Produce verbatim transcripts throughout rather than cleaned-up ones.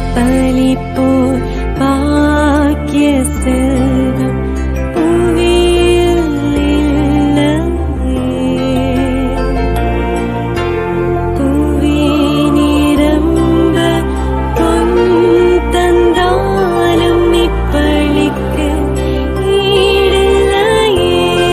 பலிப்போர் பாக்கிய செல்வம் புவியில் இல்லையே. புவி நிரம்ப பொன் தந்தாலும் இப்பளிக்கு ஈடில்லையே.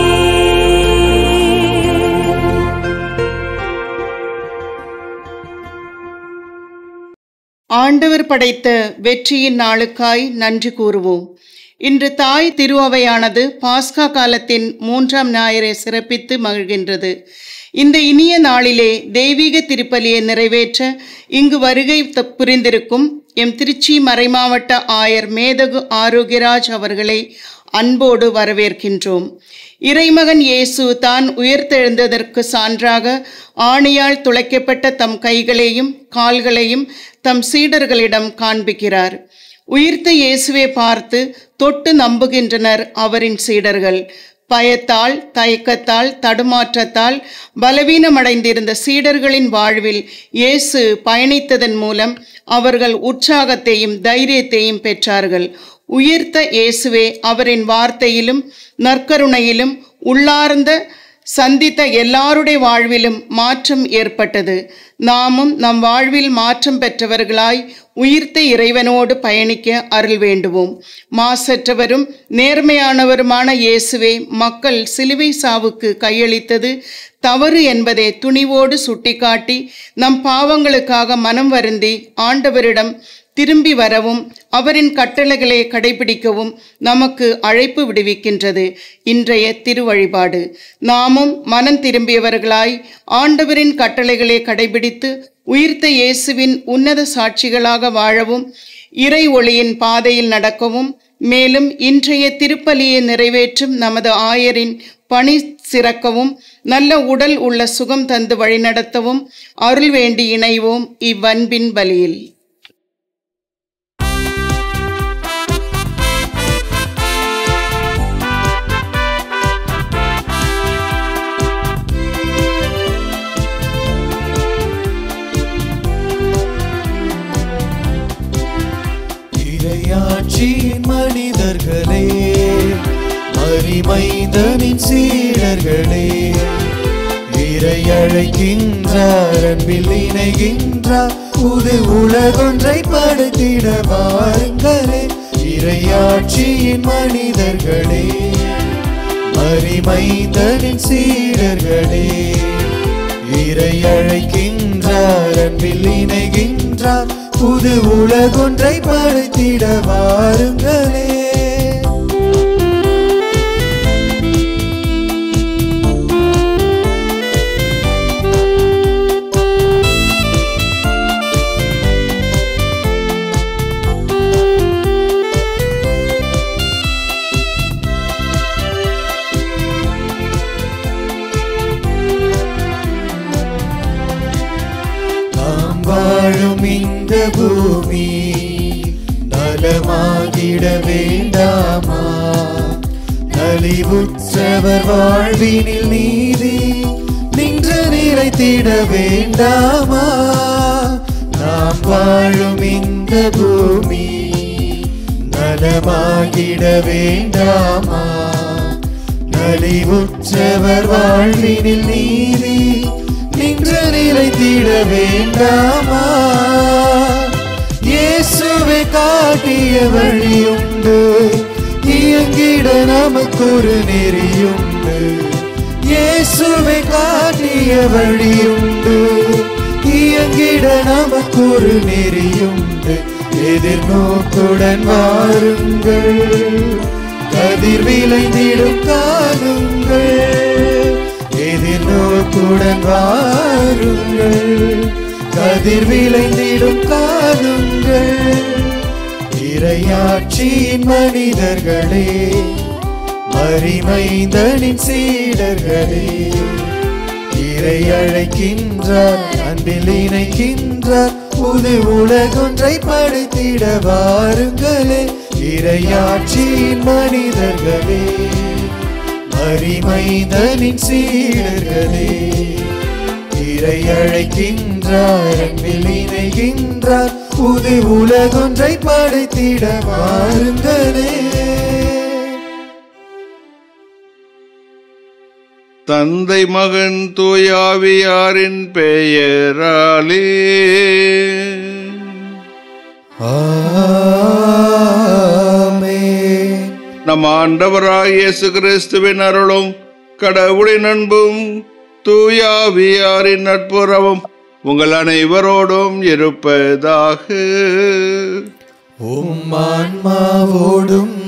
ஆண்டவர் படைத்த வெற்றியின் நாளுக்காய் நன்றி கூறுவோம். இன்று தாய் திருஅவையானது பாஸ்கா காலத்தின் மூன்றாம் ஞாயிறை சிறப்பித்து மகிழ்கின்றது. இந்த இனிய நாளிலே தெய்வீக திருப்பலியை நிறைவேற்ற இங்கு வருகை புரிந்திருக்கும் எம் திருச்சி மறைமாவட்ட ஆயர் மேதகு ஆரோக்கியராஜ் அவர்களை அன்போடு வரவேற்கின்றோம். இறைமகன் இயேசு தான் உயிர்த்தெழுந்ததற்கு சான்றாக ஆணியால் துளைக்கப்பட்ட தம் கைகளையும் கால்களையும் தம் சீடர்களிடம் காண்பிக்கிறார். உயிர்த்த இயேசுவை பார்த்து தொட்டு நம்புகின்றனர் அவரின் சீடர்கள். பயத்தால், தயக்கத்தால், தடுமாற்றத்தால் பலவீனமடைந்திருந்த சீடர்களின் வாழ்வில் இயேசு பயணித்ததன் மூலம் அவர்கள் உற்சாகத்தையும் தைரியத்தையும் பெற்றார்கள். உயிர்த்த இயேசுவே அவரின் வார்த்தையிலும் நற்கருணையிலும் உள்ளார்ந்த சந்தித்த எல்லாருடைய வாழ்விலும் மாற்றம் ஏற்பட்டது. நாமும் நம் வாழ்வில் மாற்றம் பெற்றவர்களாய் உயிர்த்த இறைவனோடு பயணிக்க அருள் வேண்டுவோம். மாசற்றவரும் நேர்மையானவருமான இயேசுவை மக்கள் சிலுவை சாவுக்கு கையளித்தது தவறு என்பதை துணிவோடு சுட்டிக்காட்டி நம் பாவங்களுக்காக மனம் வருந்தி ஆண்டவரிடம் திரும்பி வரவும் அவரின் கட்டளைகளை கடைபிடிக்கவும் நமக்கு அழைப்பு விடுவிக்கின்றது இன்றைய திருவழிபாடு. நாமும் மனம் திரும்பியவர்களாய் ஆண்டவரின் கட்டளைகளை கடைபிடித்து உயிர்த்த இயேசுவின் உன்னத சாட்சிகளாக வாழவும் இறை ஒளியின் பாதையில் நடக்கவும் மேலும் இன்றைய திருப்பலியை நிறைவேற்றும் நமது ஆயரின் பணி சிறக்கவும் நல்ல உடல் உள்ள சுகம் தந்து வழிநடத்தவும் அருள் வேண்டி இணைவோம் இவ்வன்பின் பலியில். மனிதர்களே, மரிமைந்தனின் சீடர்களே, இறை அழைக்கின்றார், அன்பில் இணைகின்றார், புது உலகொன்றை படைத்திட வாருங்களே. இறையாட்சியின் மனிதர்களே, மரிமைந்தனின் சீடர்களே, இறை அழைக்கின்றார், அன்பில் இணைகின்றார், புது உலகொன்றை படைத்திட வாருங்களே. நாம் வாழும் இந்த பூமி நலமாகிட வேண்டாமா? நலிவுற்றவர் வாழ்வினில் நீதி நின்று நிலைத்திட வேண்டாமா? நாம் வாழும் இந்த பூமி நலமாகிட வேண்டாமா? நலிவுற்றவர் வாழ்வினில் நீதி நின்று நிலைத்திட வேண்டாமா? இயேசுவை காட்டிய வழியுண்டு, இயங்கிட நமக்கொரு நெறியுண்டு. இயேசுவை காட்டிய வழியுண்டு, இயங்கிட நமக்கொரு நெறியுண்டு. எதிர்நோக்குடன் வாருங்கள், கதிர் விளைந்திடும் காணுங்கள். எதிர்நோக்குடன் வாருங்கள், கதிர் விளைந்திடும் காணுங்கள். இறையாட்சியின் மனிதர்களே, மரிமைந்தனின் சீடர்களே, இறை அழைக்கின்றார், அன்பில் இணைக்கின்றார், புது உலகொன்றை படைத்திட வாருங்களே. இறையாட்சியின் மனிதர்களே, மரிமைந்தனின் சீடர்களே, இறை அழைக்கின்றார், அன்பில் இணைகின்றார், புது உலகொன்றை படைத்திட வாருங்களே. தந்தை மகன் தூயாவியாரின் பெயராலே ஆமென். நம் ஆண்டவராகிய இயேசு கிறிஸ்துவின் அருளும் கடவுளின் அன்பும் தூயாவியாரின் நட்புறவும் உங்கள் அனைவரோடும் இருப்பதாக. உம் ஆன்மாவோடும்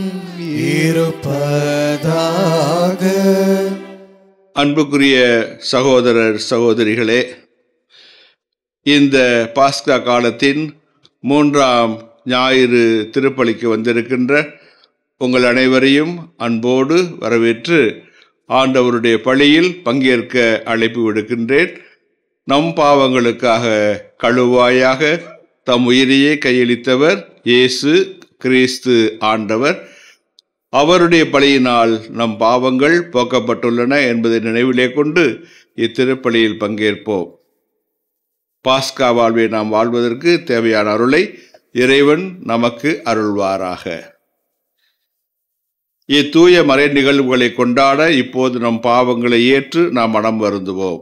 இருப்பதாக. அன்புக்குரிய சகோதரர் சகோதரிகளே, இந்த பாஸ்கா காலத்தின் மூன்றாம் ஞாயிறு திருப்பலிக்கு வந்திருக்கின்ற உங்கள் அனைவரையும் அன்போடு வரவேற்று ஆண்டவருடைய பலியில் பங்கேற்க அழைப்பு விடுக்கின்றேன். நம் பாவங்களுக்காக கழுவாயாக தம் உயிரையே கையளித்தவர் இயேசு கிறிஸ்து ஆண்டவர். அவருடைய பலியினால் நம் பாவங்கள் போக்கப்பட்டுள்ளன என்பதை நினைவிலே கொண்டு இத்திருப்பலியில் பங்கேற்போம். பாஸ்கா வாழ்வை நாம் வாழ்வதற்கு தேவையான அருளை இறைவன் நமக்கு அருள்வாராக. இத்தூய மறை நிகழ்வுகளை கொண்டாட இப்போது நம் பாவங்களை ஏற்று நாம் மனம் வருந்துவோம்.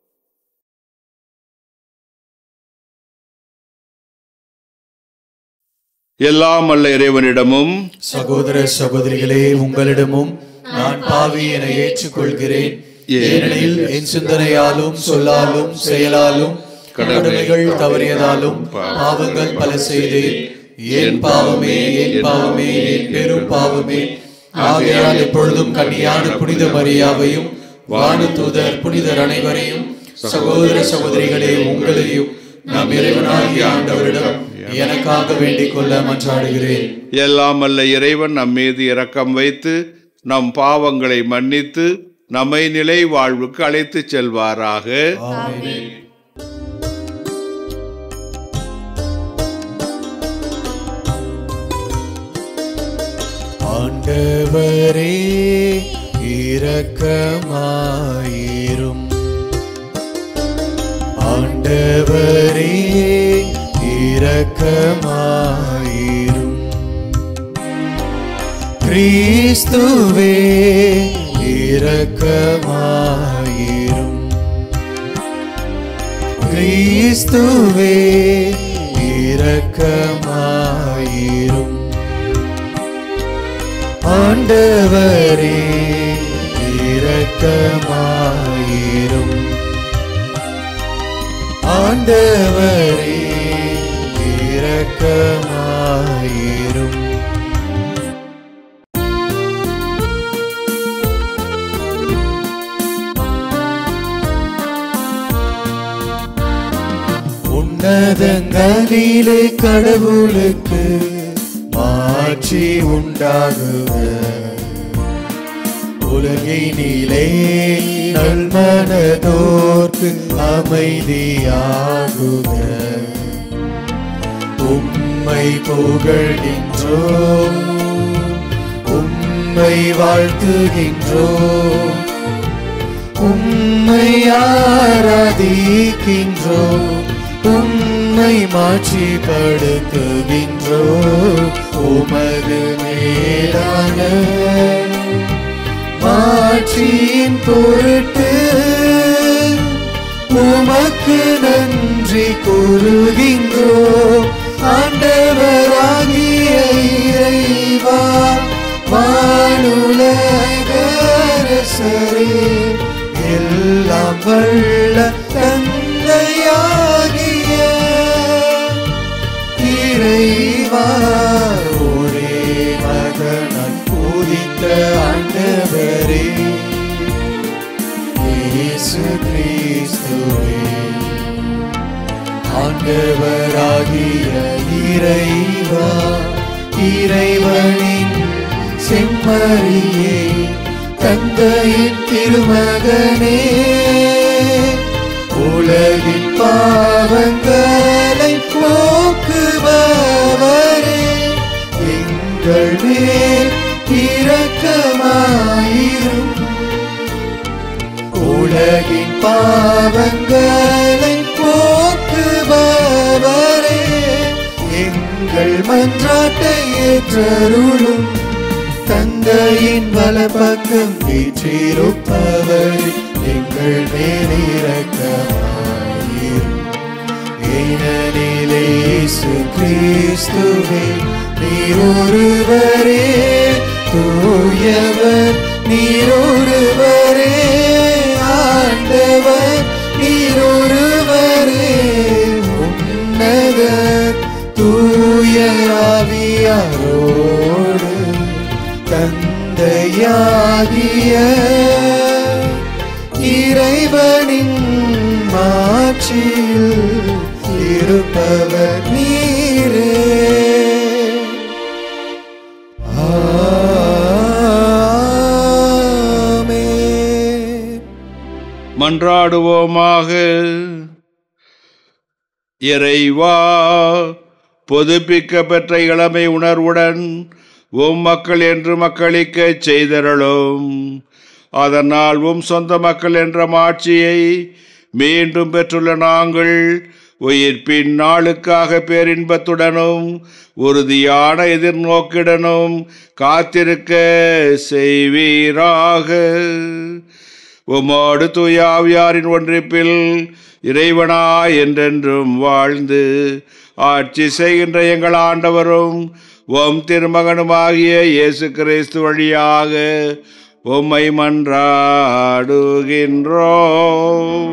எல்லாம் அல்ல இறைவனிடமும் சகோதர சகோதரிகளே, உங்களிடமும் நான் பாவி என ஏற்றுக்கொள்கிறேன். ஏனெனில் என் சிந்தனையாலும் சொல்லாலும் செயலாலும் கடமைகள் தவறியதாலும் பாவங்கள் பல செய்தேன். என் பாவமே என் பாவமே என் பெரும் பாவமே. ஆகையால் எப்பொழுதும் கன்னியான புனித மரியாவையும் வானதூதர் புனிதர் அனைவரையும் சகோதர சகோதரிகளே உங்களையும் நம் இறைவனாகிய ஆண்டவரிடம் எனக்காக வேண்டிக் கொள்ள மன்றாடுகிறேன். எல்லாம் அல்ல இறைவன் நம் மீது இரக்கம் வைத்து நம் பாவங்களை மன்னித்து நம்மை நிலை வாழ்வுக்கு அழைத்து செல்வாராக. ஆமென். ஆண்டவரே இரக்கமாயிரும். ஆண்டவரே இரக்கமாயிரும். கிறிஸ்துவே இரக்கமாயிரும். கிறிஸ்துவே இரக்கமாயிரும். ஆண்டவரே இரக்கமாயிரும். ஆண்டவரே இரக்கமாயிரும். உன்னதங்களிலே கடவுளுக்கு மாட்சி உண்டாகுக. உலகினிலே நல்மனதோர்க்கு அமைதியாகுக. உம்மை புகழ்கின்றோம், உம்மை வாழ்த்துகின்றோம், உம்மை ஆராதிக்கின்றோம், உம்மை மாட்சிப்படுத்துகின்றோம். உமது மேலான மாட்சியின் பொருட்டு உமக்கு நன்றி கூறுகின்றோம். ஆண்டவராகிய இறைவா, வானுலக அரசரே, எல்லாம் வல்ல தந்தையாகிய இறைவா, ஒரே மகனாய் உதித்த ஆண்டவரே இயேசு கிறிஸ்துவே, ஆண்டவராகிய இறைவா, இறைவனின் செம்மறியே, தந்தையின் திருமகனே, உலகின் பாவங்களை போக்குபவரே, எங்கள் மேல் இரக்கமாயிரும். உலகின் பாவங்களை போக்குபவரே, எங்கள் மன்றாட்டை ஏற்றருளும். தந்தையின் வலப்பக்கம் வீற்றிருப்பவர் எங்கள் மேலிரக்கமாயிரும். ஏனெனில் இயேசு கிறிஸ்துவே நீர் ஒருவரே தூயவர், நீர் ஒருவரே ஆண்டவர், நீர் ஒருவரே உன்னதர். தூய ஆவியாரோடு தந்தையாகிய இறைவனின் மாட்சியில் இருப்பவர் நீரே. ஆமென். மன்றாடுவோமாக. இறைவா, புதுப்பிக்க பெற்ற இளமை உணர்வுடன் உம் மக்கள் என்று மக்களிக்கச் செய்தருளும். அதனால் உம் சொந்த மக்கள் என்ற மாட்சியை மீண்டும் பெற்றுள்ள நாங்கள் உயிர்ப்பின் நாளுக்காக பேரின்பத்துடனும் உறுதியான எதிர்நோக்கிடனும் காத்திருக்க செய்வீராக. உமோடு தூய ஆவியாரின் ஒன்றிப்பில் இறைவனாய் என்றென்றும் வாழ்ந்து ஆட்சி செய்கின்ற எங்கள் ஆண்டவரும் உம் திருமகனுமாகிய இயேசு கிறிஸ்து வழியாக உம்மை மன்றாடுகின்றோம்.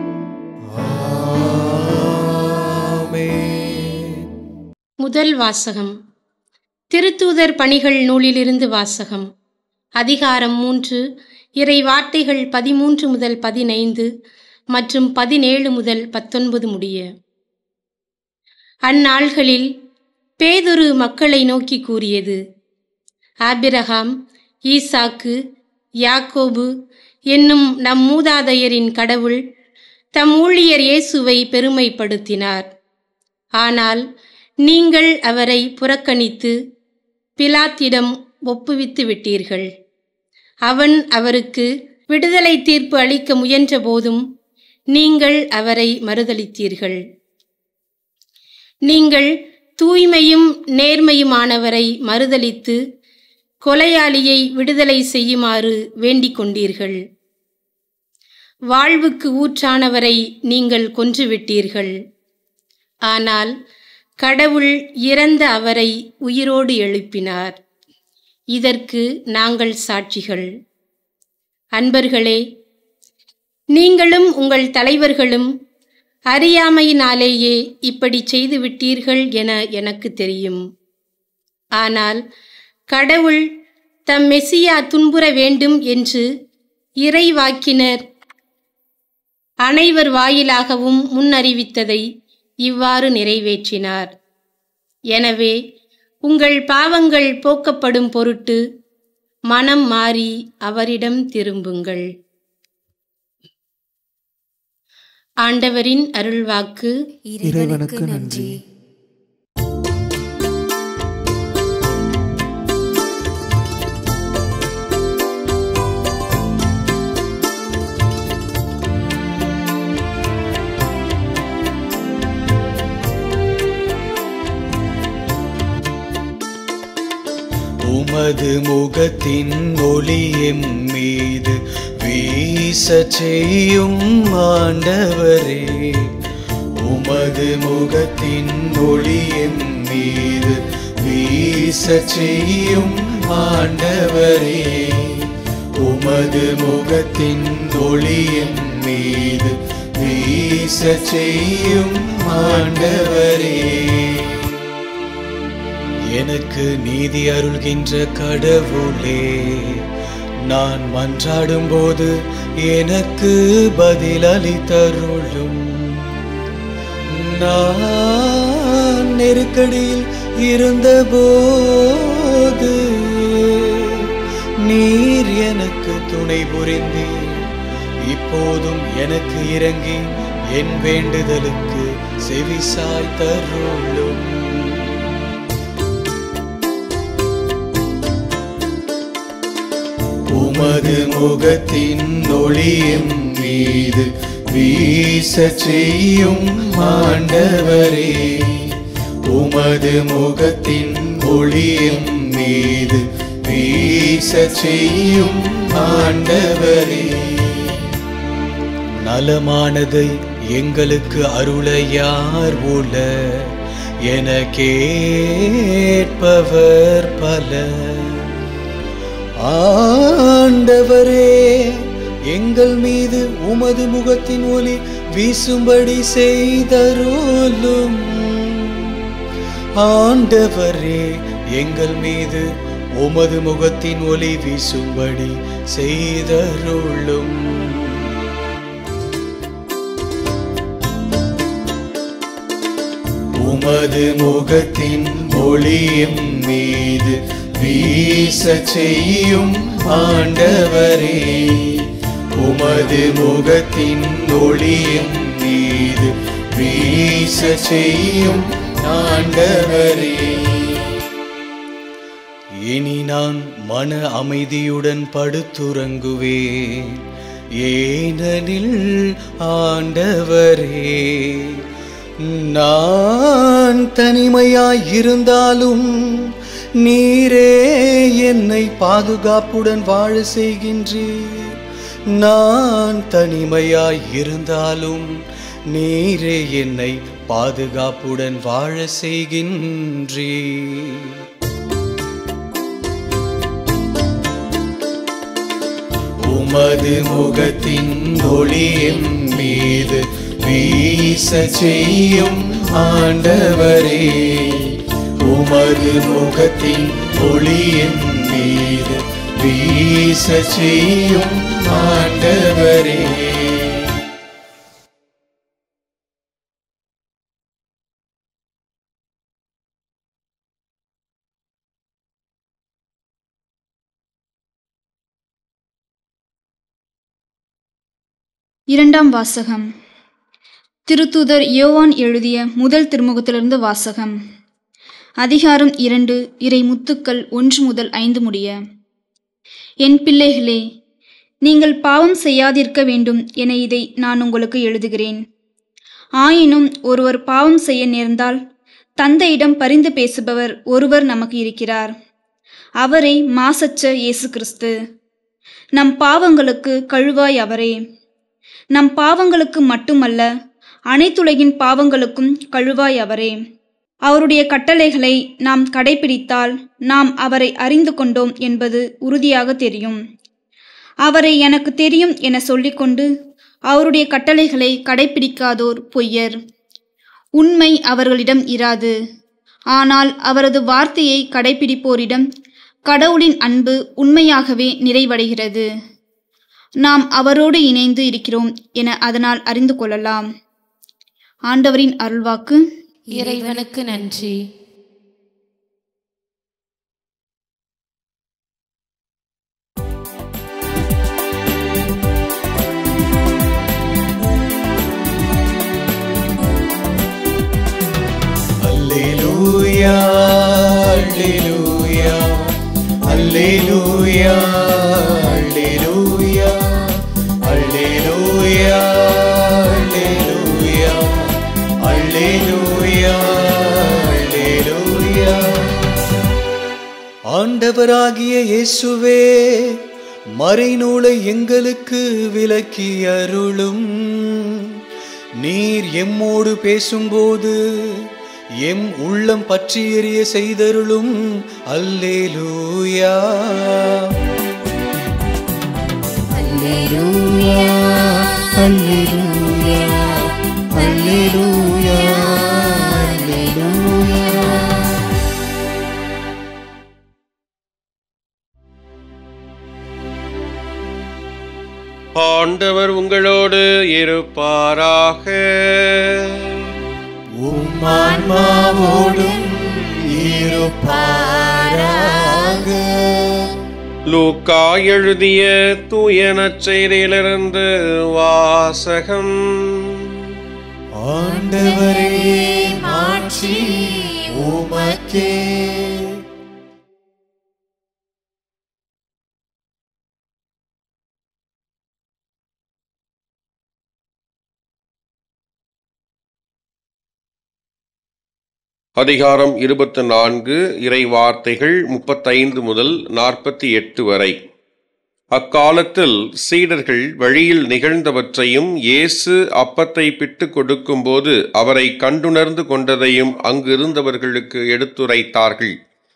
முதல் வாசகம். திருத்தூதர் பணிகள் நூலிலிருந்து வாசகம். அதிகாரம் மூன்று, இறை வார்த்தைகள் பதிமூன்று முதல் பதினைந்து மற்றும் பதினேழு முதல் பத்தொன்பது முடிய. அந்நாள்களில் பேதுரு மக்களை நோக்கி கூறியது: ஆபிரகாம், ஈசாக்கு, யாக்கோபு என்னும் நம் மூதாதையரின் கடவுள் தம் ஊழியர் இயேசுவை பெருமைப்படுத்தினார். ஆனால் நீங்கள் அவரை புறக்கணித்து பிலாத்திடம் ஒப்புவித்து விட்டீர்கள். அவன் அவருக்கு விடுதலை தீர்ப்பு அளிக்க முயன்ற போதும் நீங்கள் அவரை மறுதலித்தீர்கள். நீங்கள் தூய்மையும் நேர்மையுமானவரை மறுதலித்து கொலையாளியை விடுதலை செய்யுமாறு வேண்டிக் கொண்டீர்கள். வாழ்வுக்கு ஊற்றானவரை நீங்கள் கொன்றுவிட்டீர்கள். ஆனால் கடவுள் இறந்த அவரை உயிரோடு எழுப்பினார். இதற்கு நாங்கள் சாட்சிகள். அன்பர்களே, நீங்களும் உங்கள் தலைவர்களும் அறியாமையினாலேயே இப்படி செய்து விட்டீர்கள் என எனக்கு தெரியும். ஆனால் கடவுள் தம் மெசியா துன்புற வேண்டும் என்று இறைவாக்கினர் அனைவர் வாயிலாகவும் முன்னறிவித்ததை இவ்வாறு நிறைவேற்றினார். எனவே உங்கள் பாவங்கள் போக்கப்படும் பொருட்டு மனம் மாறி அவரிடம் திரும்புங்கள். ஆண்டவரின் அருள்வாக்கு. இறைவனுக்கு நன்றி. உமது முகத்தின் ஒளி எம் மீது வீச செய்யும் ஆண்டவரே. உமது முகத்தின் ஒளி எம் மீது வீச செய்யும் ஆண்டவரே. உமது முகத்தின் ஒளி எம் மீது வீச செய்யும் ஆண்டவரே. எனக்கு நீதி அருள்கின்ற கடவுளே, நான் மன்றாடும் போது எனக்கு பதிலளித்தருளும். நான் நெருக்கடியில் இருந்தபோது நீர் எனக்கு துணை புரிந்தீர். இப்போதும் எனக்கு இறங்கி என் வேண்டுதலுக்கு செவிசாய் தருளும். உமது முகத்தின் ஒளியின் மீது வீச செய்யும் ஆண்டவரே. உமது முகத்தின் ஒளியின் மீது வீச செய்யும் ஆண்டவரே. நலமானதை எங்களுக்கு அருள யார் உள என கேட்பவர் பல. ஆண்டவரே, எங்கள் மீது உமது முகத்தின் ஒளி வீசும்படி செய்தருளும். ஆண்டவரே, எங்கள் மீது உமது முகத்தின் ஒளி வீசும்படி செய்தருளும். உமது முகத்தின் ஒளியின் மீது வீச செய்யும் ஆண்டவரே, உமது முகத்தின் ஒளியின் மீது வீச செய்யும் ஆண்டவரே. இனி நான் மன அமைதியுடன் படுத்துறங்குவேன், ஏனெனில் ஆண்டவரே நான் தனிமையாய் இருந்தாலும் நீரே என்னை பாதுகாப்புடன் வாழ செய்கின்றீர். நான் தனிமையாய் இருந்தாலும் நீரே என்னை பாதுகாப்புடன் வாழ செய்கின்றீர். உமது முகத்தின் ஒளியின் மீது வீச செய்யும் ஆண்டவரே, உமது முகத்தின் ஒளியின் மீது வீச செய்யும் ஆண்டவரே. இரண்டாம் வாசகம். திருத்தூதர் யோவான் எழுதிய முதல் திருமுகத்திலிருந்து வாசகம். அதிகாரம் இரண்டு, இறை முத்துக்கள் ஒன்று முதல் ஐந்து முடிய. என் பிள்ளைகளே, நீங்கள் பாவம் செய்யாதிருக்க வேண்டும் என இதை நான் உங்களுக்கு எழுதுகிறேன். ஆயினும் ஒருவர் பாவம் செய்ய நேர்ந்தால் தந்தையிடம் பரிந்து பேசுபவர் ஒருவர் நமக்கு இருக்கிறார். அவரே மாசற்ற இயேசு கிறிஸ்து. நம் பாவங்களுக்கு கழுவாய் அவரே. நம் பாவங்களுக்கு மட்டுமல்ல, அனைத்துலகின் பாவங்களுக்கும் கழுவாய் அவரே. அவருடைய கட்டளைகளை நாம் கடைபிடித்தால் நாம் அவரை அறிந்து கொண்டோம் என்பது உறுதியாக தெரியும். அவரை எனக்கு தெரியும் என சொல்லிக்கொண்டு அவருடைய கட்டளைகளை கடைபிடிக்காதோர் பொய்யர். உண்மை அவர்களிடம் இராது. ஆனால் அவரது வார்த்தையை கடைபிடிப்போரிடம் கடவுளின் அன்பு உண்மையாகவே நிறைவடைகிறது. நாம் அவரோடு இணைந்து இருக்கிறோம் என அதனால் அறிந்து கொள்ளலாம். ஆண்டவரின் அருள்வாக்கு. இறைவனுக்கு நன்றி. அல்லேலூயா, அல்லேலூயா, அல்லேலூயா, அல்லேலூயா, அல்லேலூயா, அல்லேலூயா, அல்லேலூயா, அல்லேலூயா. ஆண்டவராகிய இயேசுவே, மறைநூலை எங்களுக்கு விளக்கி அருளும். நீர் எம்மோடு பேசும்போது எம் உள்ளம் பற்றி எரிய செய்தருளும். அல்லேலூயா, அல்லேலூயா, அல்லேலூயா, அல்லேலூயா, அல்லேலூயா. ஆண்டவர் உங்களோடு இருப்பாராக. உம் ஆன்மாவோடும் இருப்பாராக. லூக்கா எழுதிய தூய நற்செய்தியிலிருந்து வாசகம். ஆண்டவரே, மாட்சி உமக்கே. அதிகாரம் இருபத்தி நான்கு, இறை வார்த்தைகள் முப்பத்தைந்து முதல் நாற்பத்தி எட்டு வரை. அக்காலத்தில் சீடர்கள் வழியில் நிகழ்ந்தவற்றையும் இயேசு அப்பத்தை பிட்டு கொடுக்கும்போது அவரை கண்டுணர்ந்து கொண்டதையும் அங்கிருந்தவர்களுக்கு எடுத்துரைத்தார்கள்.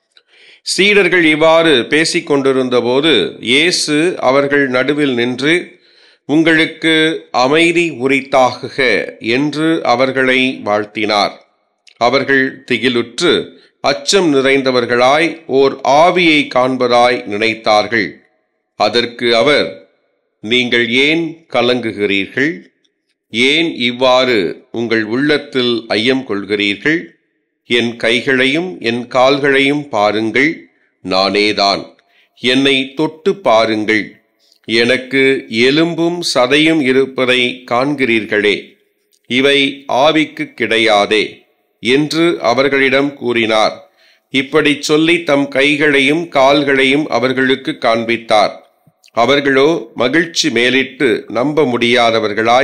சீடர்கள் இவ்வாறு பேசிக் கொண்டிருந்தபோது இயேசு அவர்கள் நடுவில் நின்று, உங்களுக்கு அமைதி உரித்தாகுக என்று அவர்களை வாழ்த்தினார். அவர்கள் திகிலுற்று அச்சம் நிறைந்தவர்களாய் ஓர் ஆவியை காண்பதாய் நினைத்தார்கள். அதற்கு அவர், நீங்கள் ஏன் கலங்குகிறீர்கள்? ஏன் இவ்வாறு உங்கள் உள்ளத்தில் ஐயம் கொள்கிறீர்கள்? என் கைகளையும் என் கால்களையும் பாருங்கள், நானேதான். என்னை தொட்டு பாருங்கள், எனக்கு எலும்பும் சதையும் இருப்பதை காண்கிறீர்களே, இவை ஆவிக்கு கிடையாதே என்று அவர்களிடம் கூறினார். இப்படி சொல்லி தம் கைகளையும் கால்களையும் அவர்களுக்கு காண்பித்தார். அவர்களோ மகிழ்ச்சி மேலிட்டு நம்ப முடியாதவர்களாய்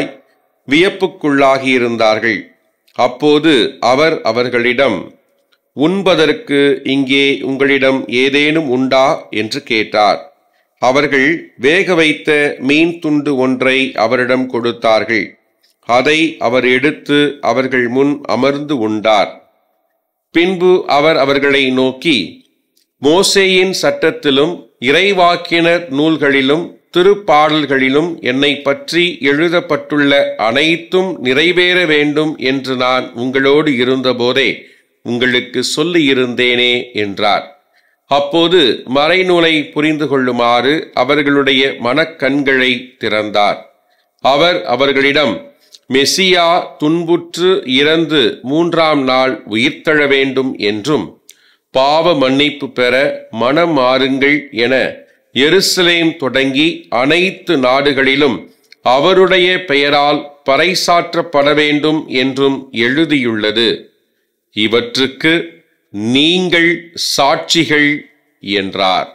வியப்புக்குள்ளாகியிருந்தார்கள். அப்போது அவர் அவர்களிடம், உண்பதற்கு இங்கே உங்களிடம் ஏதேனும் உண்டா என்று கேட்டார். அவர்கள் வேக வைத்த மீன் துண்டு ஒன்றை அவரிடம் கொடுத்தார்கள். அதை அவர் எடுத்து அவர்கள் முன் அமர்ந்து உண்டார். பின்பு அவர் அவர்களை நோக்கி, மோசேயின் சட்டத்திலும் இறைவாக்கினர் நூல்களிலும் திருப்பாடல்களிலும் என்னை பற்றி எழுதப்பட்டுள்ள அனைத்தும் நிறைவேற வேண்டும் என்று நான் உங்களோடு இருந்தபோதே உங்களுக்கு சொல்லியிருந்தேனே என்றார். அப்போது மறைநூலை புரிந்து கொள்ளுமாறு அவர்களுடைய மனக்கண்களை திறந்தார். அவர் அவர்களிடம், மெசியா துன்புற்று இறந்து மூன்றாம் நாள் உயிர்த்தெழ வேண்டும் என்றும் பாவ மன்னிப்பு பெற மனம் மாறுங்கள் என எருசலேம் தொடங்கி அனைத்து நாடுகளிலும் அவருடைய பெயரால் பறைசாற்றப்பட வேண்டும் என்றும் எழுதியுள்ளது. இவற்றுக்கு நீங்கள் சாட்சிகள் என்றார்.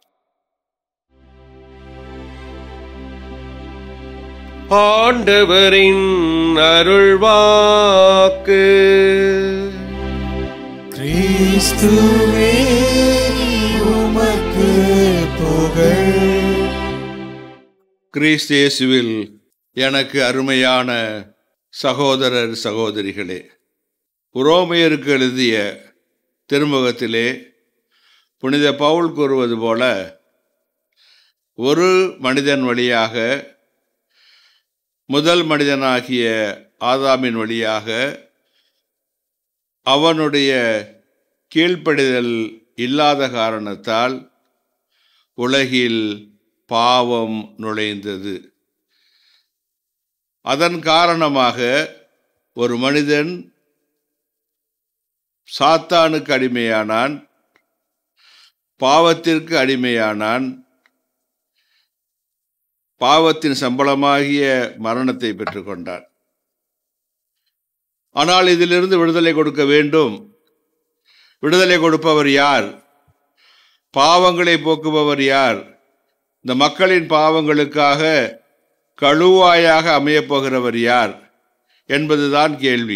ஆண்டவரின் அருள்வாக்கு. கிறிஸ்துவே உமக்கு புகழ். கிறிஸ்து இயேசுவில் எனக்கு அருமையான சகோதரர் சகோதரிகளே, உரோமையருக்கு எழுதிய திருமுகத்திலே புனித பவுல் கூறுவது போல, ஒரு மனிதன் வழியாக, முதல் மனிதனாகிய ஆதாமின் வழியாக அவனுடைய கீழ்ப்படிதல் இல்லாத காரணத்தால் உலகில் பாவம் நுழைந்தது. அதன் காரணமாக ஒரு மனிதன் சாத்தானுக்கு அடிமையானான், பாவத்திற்கு அடிமையானான், பாவத்தின் சம்பளமாகிய மரணத்தை பெற்றுக்கொண்டான். ஆனால் இதிலிருந்து விடுதலை கொடுக்க வேண்டும். விடுதலை கொடுப்பவர் யார்? பாவங்களை போக்குபவர் யார்? இந்த மக்களின் பாவங்களுக்காக கழுவாயாக அமையப்போகிறவர் யார் என்பதுதான் கேள்வி.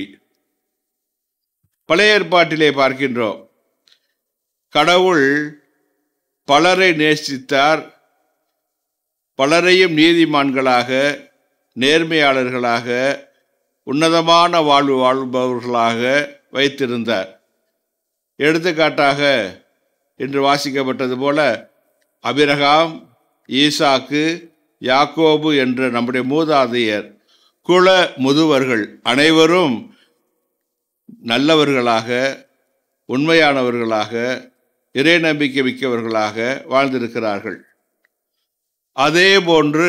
பழைய ஏற்பாட்டிலே பார்க்கின்றோம், கடவுள் பலரை நேசித்தார், பலரையும் நீதிமான்களாக, நேர்மையாளர்களாக, உன்னதமான வாழ்வு வாழ்பவர்களாக வைத்திருந்தார். எடுத்துக்காட்டாக இன்று வாசிக்கப்பட்டது போல அபிரகாம், ஈசாக்கு, யாக்கோபு என்ற நம்முடைய மூதாதையர் குல முதுவர்கள் அனைவரும் நல்லவர்களாக, உண்மையானவர்களாக, இறை நம்பிக்கை மிக்கவர்களாக வாழ்ந்திருக்கிறார்கள். அதே போன்று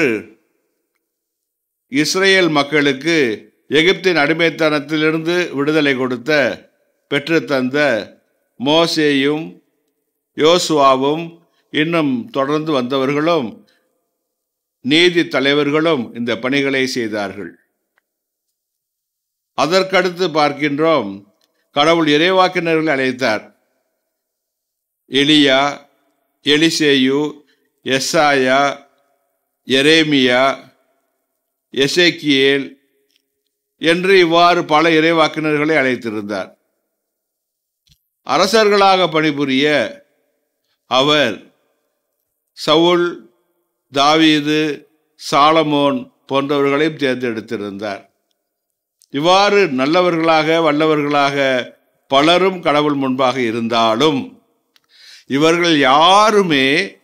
இஸ்ரேல் மக்களுக்கு எகிப்தின் அடிமைத்தனத்திலிருந்து விடுதலை கொடுத்த பெற்றுத்தந்த மோசேயும் யோசுவாவும் இன்னும் தொடர்ந்து வந்தவர்களும் நீதி தலைவர்களும் இந்த பணிகளை செய்தார்கள். அதற்கடுத்து பார்க்கின்றோம், கடவுள் இறைவாக்கினர்களை அழைத்தார். எலியா, எலிசேயு, எசாயா, எரேமியா, எசேக்கியேல் என்று இவ்வாறு பல இறைவாக்கினர்களை அழைத்திருந்தார். அரசர்களாக பணிபுரிய அவர் சவுல், தாவீது, சாலமோன் போன்றவர்களையும் தேர்ந்தெடுத்திருந்தார். இவ்வாறு நல்லவர்களாக வல்லவர்களாக பலரும் கடவுள் முன்பாக இருந்தாலும் இவர்கள் யாருமே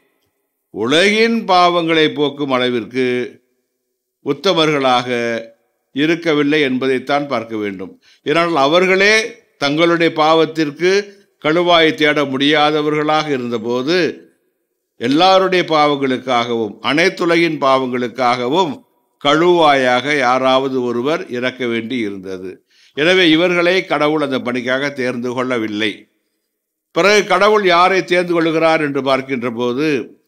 உலகின் பாவங்களை போக்கும் அளவிற்கு உத்தமர்களாக இருக்கவில்லை என்பதைத்தான் பார்க்க வேண்டும். ஏனால் அவர்களே தங்களுடைய பாவத்திற்கு கழுவாய் தேட முடியாதவர்களாக இருந்தபோது எல்லாருடைய பாவங்களுக்காகவும் அனைத்துலகின் பாவங்களுக்காகவும் கழுவாயாக யாராவது ஒருவர் இறக்க வேண்டி இருந்தது. எனவே இவர்களை கடவுள் அந்த பணிக்காக தேர்ந்து கொள்ளவில்லை. பிறகு கடவுள் யாரை தேர்ந்து கொள்கிறார் என்று பார்க்கின்ற போது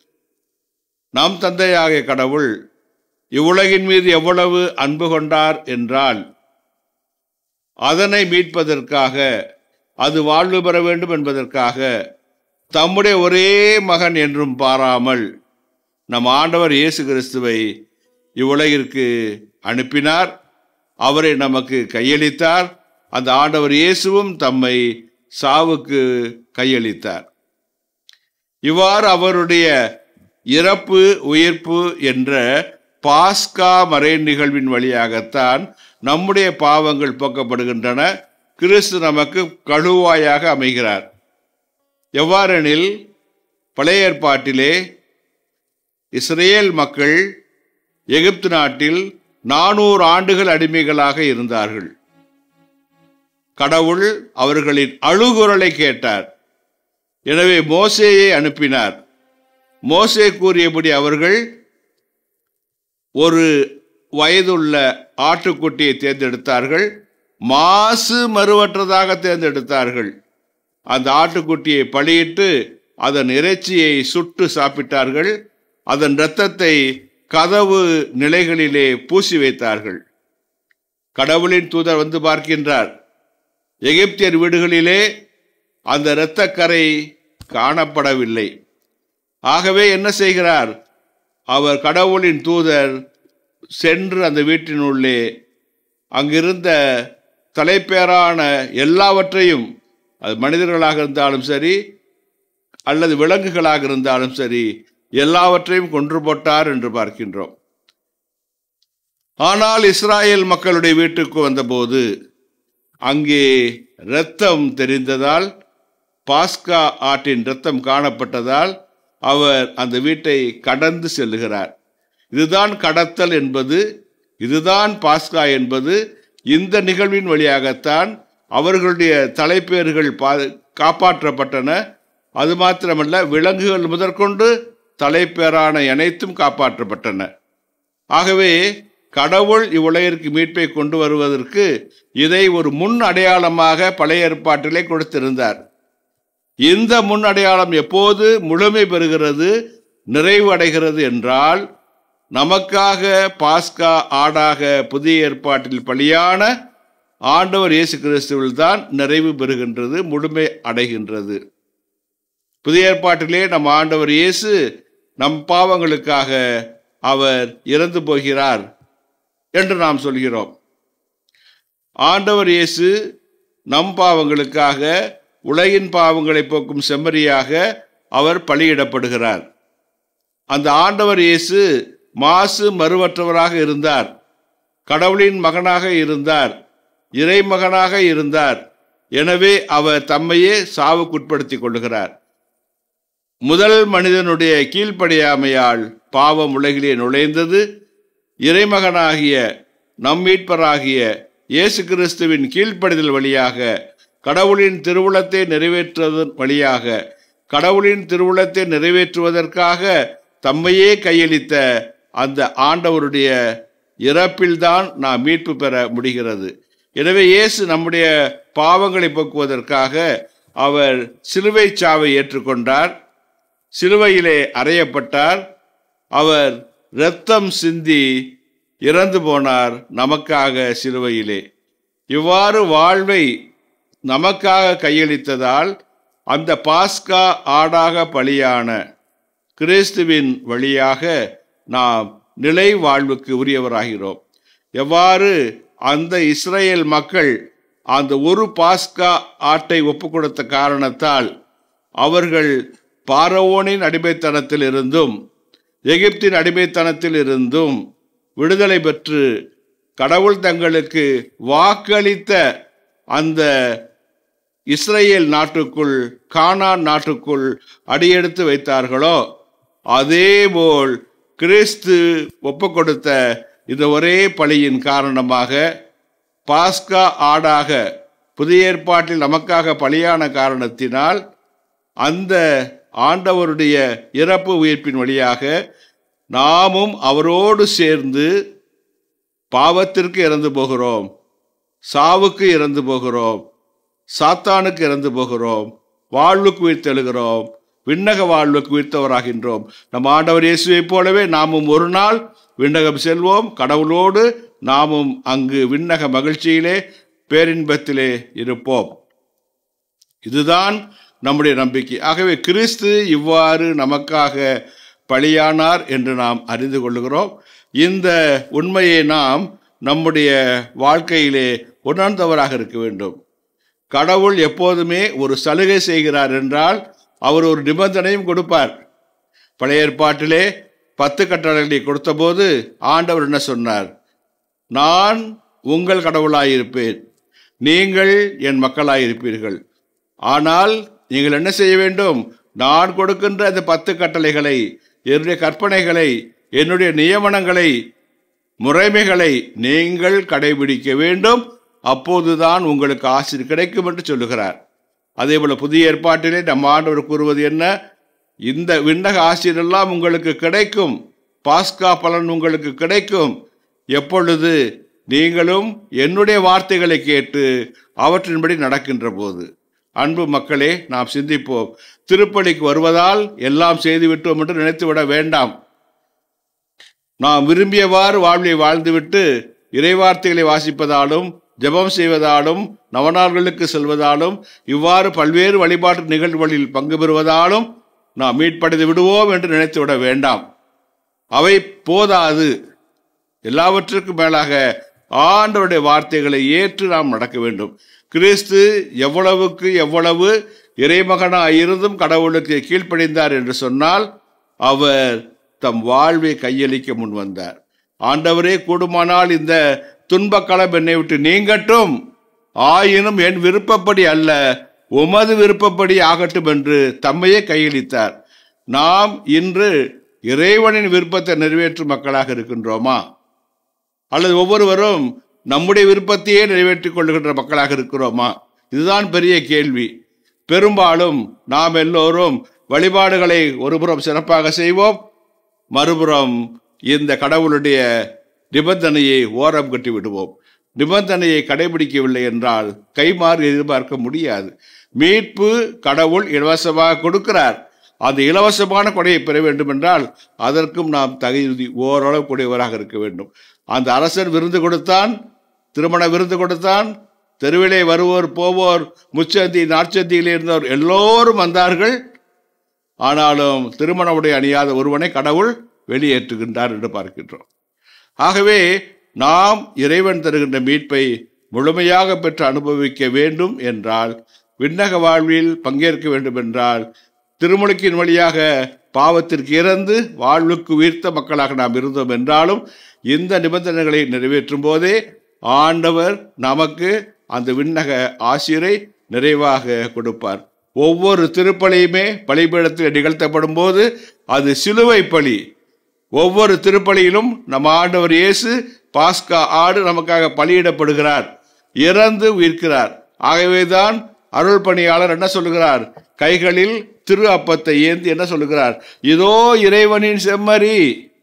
நம் தந்தையாகிய கடவுள் இவ்வுலகின் மீது எவ்வளவு அன்பு கொண்டார் என்றால் அதனை மீட்பதற்காக, அது வாழ்வு பெற வேண்டும் என்பதற்காக தம்முடைய ஒரே மகன் என்றும் பாராமல் நம் ஆண்டவர் இயேசு கிறிஸ்துவை இவ்வுலகிற்கு அனுப்பினார். அவரை நமக்கு கையளித்தார். அந்த ஆண்டவர் இயேசுவும் தம்மை சாவுக்கு கையளித்தார். இவ்வாறு அவருடைய இறப்பு உயிர்ப்பு என்ற பாஸ்கா மறை நிகழ்வின் வழியாகத்தான் நம்முடைய பாவங்கள் போக்கப்படுகின்றன. கிறிஸ்து நமக்கு கழுவாயாக அமைகிறார். எவ்வாறெனில் பழைய ஏற்பாட்டிலே இஸ்ரேல் மக்கள் எகிப்து நாட்டில் நானூறு ஆண்டுகள் அடிமைகளாக இருந்தார்கள். கடவுள் அவர்களின் அழுகுரலை கேட்டார். எனவே மோசேயை அனுப்பினார். மோசே கூறியபடி அவர்கள் ஒரு வயதுள்ள ஆட்டுக்குட்டியை தேர்ந்தெடுத்தார்கள். மாசு மறுவற்றதாக தேர்ந்தெடுத்தார்கள். அந்த ஆட்டுக்குட்டியை பலியிட்டு அதன் இறைச்சியை சுட்டு சாப்பிட்டார்கள். அதன் இரத்தத்தை கதவு நிலைகளிலே பூசி வைத்தார்கள். கடவுளின் தூதர் வந்து பார்க்கின்றார். எகிப்தியர் வீடுகளிலே அந்த இரத்தக்கரை காணப்படவில்லை. ஆகவே என்ன செய்கிறார்? அவர் கடவுளின் தூதர் சென்று அந்த வீட்டினுள்ளே அங்கிருந்த தலைப்பேரான எல்லாவற்றையும், அது மனிதர்களாக இருந்தாலும் சரி அல்லது விலங்குகளாக இருந்தாலும் சரி, எல்லாவற்றையும் கொன்று போட்டார் என்று பார்க்கின்றோம். ஆனால் இஸ்ராயேல் மக்களுடைய வீட்டுக்கு வந்தபோது அங்கே இரத்தம் தெரிந்ததால், பாஸ்கா ஆட்டின் இரத்தம் காணப்பட்டதால் அவர் அந்த வீட்டை கடந்து செல்லுகிறார். இதுதான் கடத்தல் என்பது, இதுதான் பாஸ்கா என்பது. இந்த நிகழ்வின் வழியாகத்தான் அவர்களுடைய தலைப்பேர்கள் பா காப்பாற்றப்பட்டன. அது மாத்திரமல்ல, விலங்குகள் முதற்கொண்டு தலைப்பேரான அனைத்தும் காப்பாற்றப்பட்டன. ஆகவே கடவுள் இவ்வுலகிற்கு மீட்பை கொண்டு வருவதற்கு இதை ஒரு முன் அடையாளமாக பழைய ஏற்பாட்டிலே கொடுத்திருந்தார். இந்த முன் அடையாளம் எப்போது முழுமை பெறுகிறது, நிறைவு அடைகிறது என்றால், நமக்காக பாஸ்கா ஆடாக புதிய ஏற்பாட்டில் பலியான ஆண்டவர் இயேசு கிறிஸ்துவில் தான் நிறைவு பெறுகின்றது, முழுமை அடைகின்றது. புதிய ஏற்பாட்டிலே நம் ஆண்டவர் இயேசு நம் பாவங்களுக்காக அவர் இறந்து போகிறார் என்று நாம் சொல்கிறோம். ஆண்டவர் இயேசு நம் பாவங்களுக்காக, உலகின் பாவங்களை போக்கும் செம்மறியாக அவர் பலியிடப்படுகிறார். அந்த ஆண்டவர் இயேசு மாசு மறுவற்றவராக இருந்தார். கடவுளின் மகனாக இருந்தார். இறைமகனாக இருந்தார். எனவே அவர் தம்மையே சாவுக்குட்படுத்திக் கொள்கிறார். முதல் மனிதனுடைய கீழ்ப்படியாமையால் பாவம் உலகிலே நுழைந்தது. இறைமகனாகிய நம் மீட்பராகிய இயேசு கிறிஸ்துவின் கீழ்ப்படிதல் வழியாக, கடவுளின் திருவுளத்தை நிறைவேற்றுவதன் வழியாக, கடவுளின் திருவுளத்தை நிறைவேற்றுவதற்காக தம்மையே கையளித்த அந்த ஆண்டவருடைய இறப்பில்தான் நாம் மீட்பு பெற முடிகிறது. எனவே இயேசு நம்முடைய பாவங்களை போக்குவதற்காக அவர் சிலுவை சாவை ஏற்றுக்கொண்டார். சிலுவையிலே அறையப்பட்டார். அவர் இரத்தம் சிந்தி இறந்து போனார் நமக்காக சிலுவையிலே. இவ்வாறு வாழ்வை நமக்காக கையளித்ததால் அந்த பாஸ்கா ஆடாக பலியான கிறிஸ்துவின் வழியாக நாம் நிலை வாழ்வுக்கு உரியவராகிறோம். எவ்வாறு அந்த இஸ்ரேல் மக்கள் அந்த ஒரு பாஸ்கா ஆட்டை ஒப்பு கொடுத்த காரணத்தால் அவர்கள் பார்வோனின் அடிமைத்தனத்தில் இருந்தும் எகிப்தின் அடிமைத்தனத்தில் இருந்தும் விடுதலை பெற்று கடவுள் தங்களுக்கு வாக்களித்த அந்த இஸ்ரேல் நாட்டுக்குள், கானான் நாட்டுக்குள் அடியெடுத்து வைத்தார்களோ அதேபோல் கிறிஸ்து ஒப்பு கொடுத்த இந்த ஒரே பலியின் காரணமாக, பாஸ்கா ஆடாக புதிய ஏற்பாட்டில் நமக்காக பலியான காரணத்தினால், அந்த ஆண்டவருடைய இறப்பு உயிர்ப்பின் வழியாக நாமும் அவரோடு சேர்ந்து பாவத்திற்கு இறந்து போகிறோம், சாவுக்கு இறந்து போகிறோம், சாத்தானுக்கு இறந்து போகிறோம், வாழ்வுக்கு உயிர்த்தெழுகிறோம், விண்ணக வாழ்வுக்கு உயிர்த்தவராகின்றோம். நம் ஆண்டவர் இயேசுவை போலவே நாமும் ஒரு நாள் விண்ணகம் செல்வோம். கடவுளோடு நாமும் அங்கு விண்ணக மகிழ்ச்சியிலே பேரின்பத்திலே இருப்போம். இதுதான் நம்முடைய நம்பிக்கை. ஆகவே கிறிஸ்து இவ்வாறு நமக்காக பலியானார் என்று நாம் அறிந்து கொள்கிறோம். இந்த உண்மையை நாம் நம்முடைய வாழ்க்கையிலே உணர்ந்தவராக இருக்க வேண்டும். கடவுள் எப்போதுமே ஒரு சலுகை செய்கிறார் என்றால் அவர் ஒரு நிபந்தனையும் கொடுப்பார். பழைய ஏற்பாட்டிலே பத்து கட்டளைகளை கொடுத்தபோது ஆண்டவர் என்ன சொன்னார்? நான் உங்கள் கடவுளாயிருப்பேன், நீங்கள் என் மக்களாயிருப்பீர்கள். ஆனால் நீங்கள் என்ன செய்ய வேண்டும்? நான் கொடுக்கின்ற அந்த பத்து கட்டளைகளை, என்னுடைய கற்பனைகளை, என்னுடைய நியமனங்களை, முறைமைகளை நீங்கள் கடைபிடிக்க வேண்டும். அப்போதுதான் உங்களுக்கு ஆசீர் கிடைக்கும் என்று சொல்லுகிறார். அதே போல புதிய ஏற்பாட்டிலே நம் ஆண்டவர் கூறுவது என்ன? இந்த விண்ணக ஆசீர் எல்லாம் உங்களுக்கு கிடைக்கும், பாஸ்கா பலன் உங்களுக்கு கிடைக்கும். எப்பொழுது? நீங்களும் என்னுடைய வார்த்தைகளை கேட்டு அவற்றின்படி நடக்கின்ற போது. அன்பு மக்களே, நாம் சிந்திப்போம். திருப்பலிக்கு வருவதால் எல்லாம் செய்துவிட்டோம் என்று நினைத்துவிட வேண்டாம். நாம் விரும்பியவாறு வாழ்வை வாழ்ந்துவிட்டு இறைவார்த்தைகளை வாசிப்பதாலும், ஜெபம் செய்வதாலும், நவநாள்களுக்கு செல்வதாலும், இவ்வாறு பல்வேறு வழிபாட்டு நிகழ்வுகளில் பங்கு பெறுவதாலும் நாம் மீட்படைந்து விடுவோம் என்று நினைத்துவிட வேண்டாம். அவை போதாது. எல்லாவற்றுக்கும் மேலாக ஆண்டவருடைய வார்த்தைகளை ஏற்று நாம் நடக்க வேண்டும். கிறிஸ்து எவ்வளவுக்கு எவ்வளவு இறைமகனாய் இருந்தும் கடவுளுக்கு கீழ்ப்படிந்தார் என்று சொன்னால், அவர் தம் வாழ்வை கையளிக்க முன் வந்தார். ஆண்டவரே, கூடுமானால் இந்த துன்பக்களம் என்னை விட்டு நீங்கட்டும், ஆயினும் என் விருப்பப்படி அல்ல, உமது விருப்பப்படி ஆகட்டும் என்று தம்மையே கையளித்தார். நாம் இன்று இறைவனின் விருப்பத்தை நிறைவேற்றும் மக்களாக இருக்கின்றோமா? அல்லது ஒவ்வொருவரும் நம்முடைய விருப்பத்தையே நிறைவேற்றிக் கொள்ளுகின்ற மக்களாக இருக்கிறோமா? இதுதான் பெரிய கேள்வி. பெரும்பாலும் நாம் எல்லோரும் வழிபாடுகளை ஒருபுறம் சிறப்பாக செய்வோம், மறுபுறம் இந்த கடவுளுடைய நிபந்தனையை ஓரம் கட்டி விடுவோம். நிபந்தனையை கடைபிடிக்கவில்லை என்றால் கைமாறு எதிர்பார்க்க முடியாது. மீட்பு கடவுள் இலவசமாக கொடுக்கிறார். அந்த இலவசமான கொடையை பெற வேண்டும் என்றால் அதற்கும் நாம் தகுதி ஓரளவு கூடியவராக இருக்க வேண்டும். அந்த அரசன் விருந்து கொடுத்தான், திருமண விருந்து கொடுத்தான். தெருவிலே வருவோர் போவோர், முச்சந்தி நாற்சந்தியில் இருந்தவர் எல்லோரும் வந்தார்கள். ஆனாலும் திருமண உடை அணியாத ஒருவனை கடவுள் வெளியேற்றுகின்றார் என்று பார்க்கின்றோம். ஆகவே நாம் இறைவன் தருகின்ற மீட்பை முழுமையாக பெற்று அனுபவிக்க வேண்டும் என்றால், விண்ணக வாழ்வில் பங்கேற்க வேண்டும் என்றால், திருமுழுக்கின் வழியாக பாவத்திற்கு இறந்து வாழ்வுக்கு உயிர்த்த மக்களாக நாம் இருந்தோம் என்றாலும் இந்த நிபந்தனைகளை நிறைவேற்றும் போதே ஆண்டவர் நமக்கு அந்த விண்ணக ஆசீரை நிறைவாக கொடுப்பார். ஒவ்வொரு திருப்பலியுமே பலிபீடத்தில் நிகழ்த்தப்படும் போது அது சிலுவை பலி. ஒவ்வொரு திருப்பலியிலும் நம் ஆண்டவர் இயேசு பாஸ்கா ஆடு நமக்காக பலியிடப்படுகிறார், இறந்து உயிர்க்கிறார். ஆகவேதான் அருள் பணியாளர் என்ன சொல்லுகிறார்? கைகளில் திரு அப்பத்தை ஏந்தி என்ன சொல்லுகிறார்? இதோ இறைவனின் செம்மறி,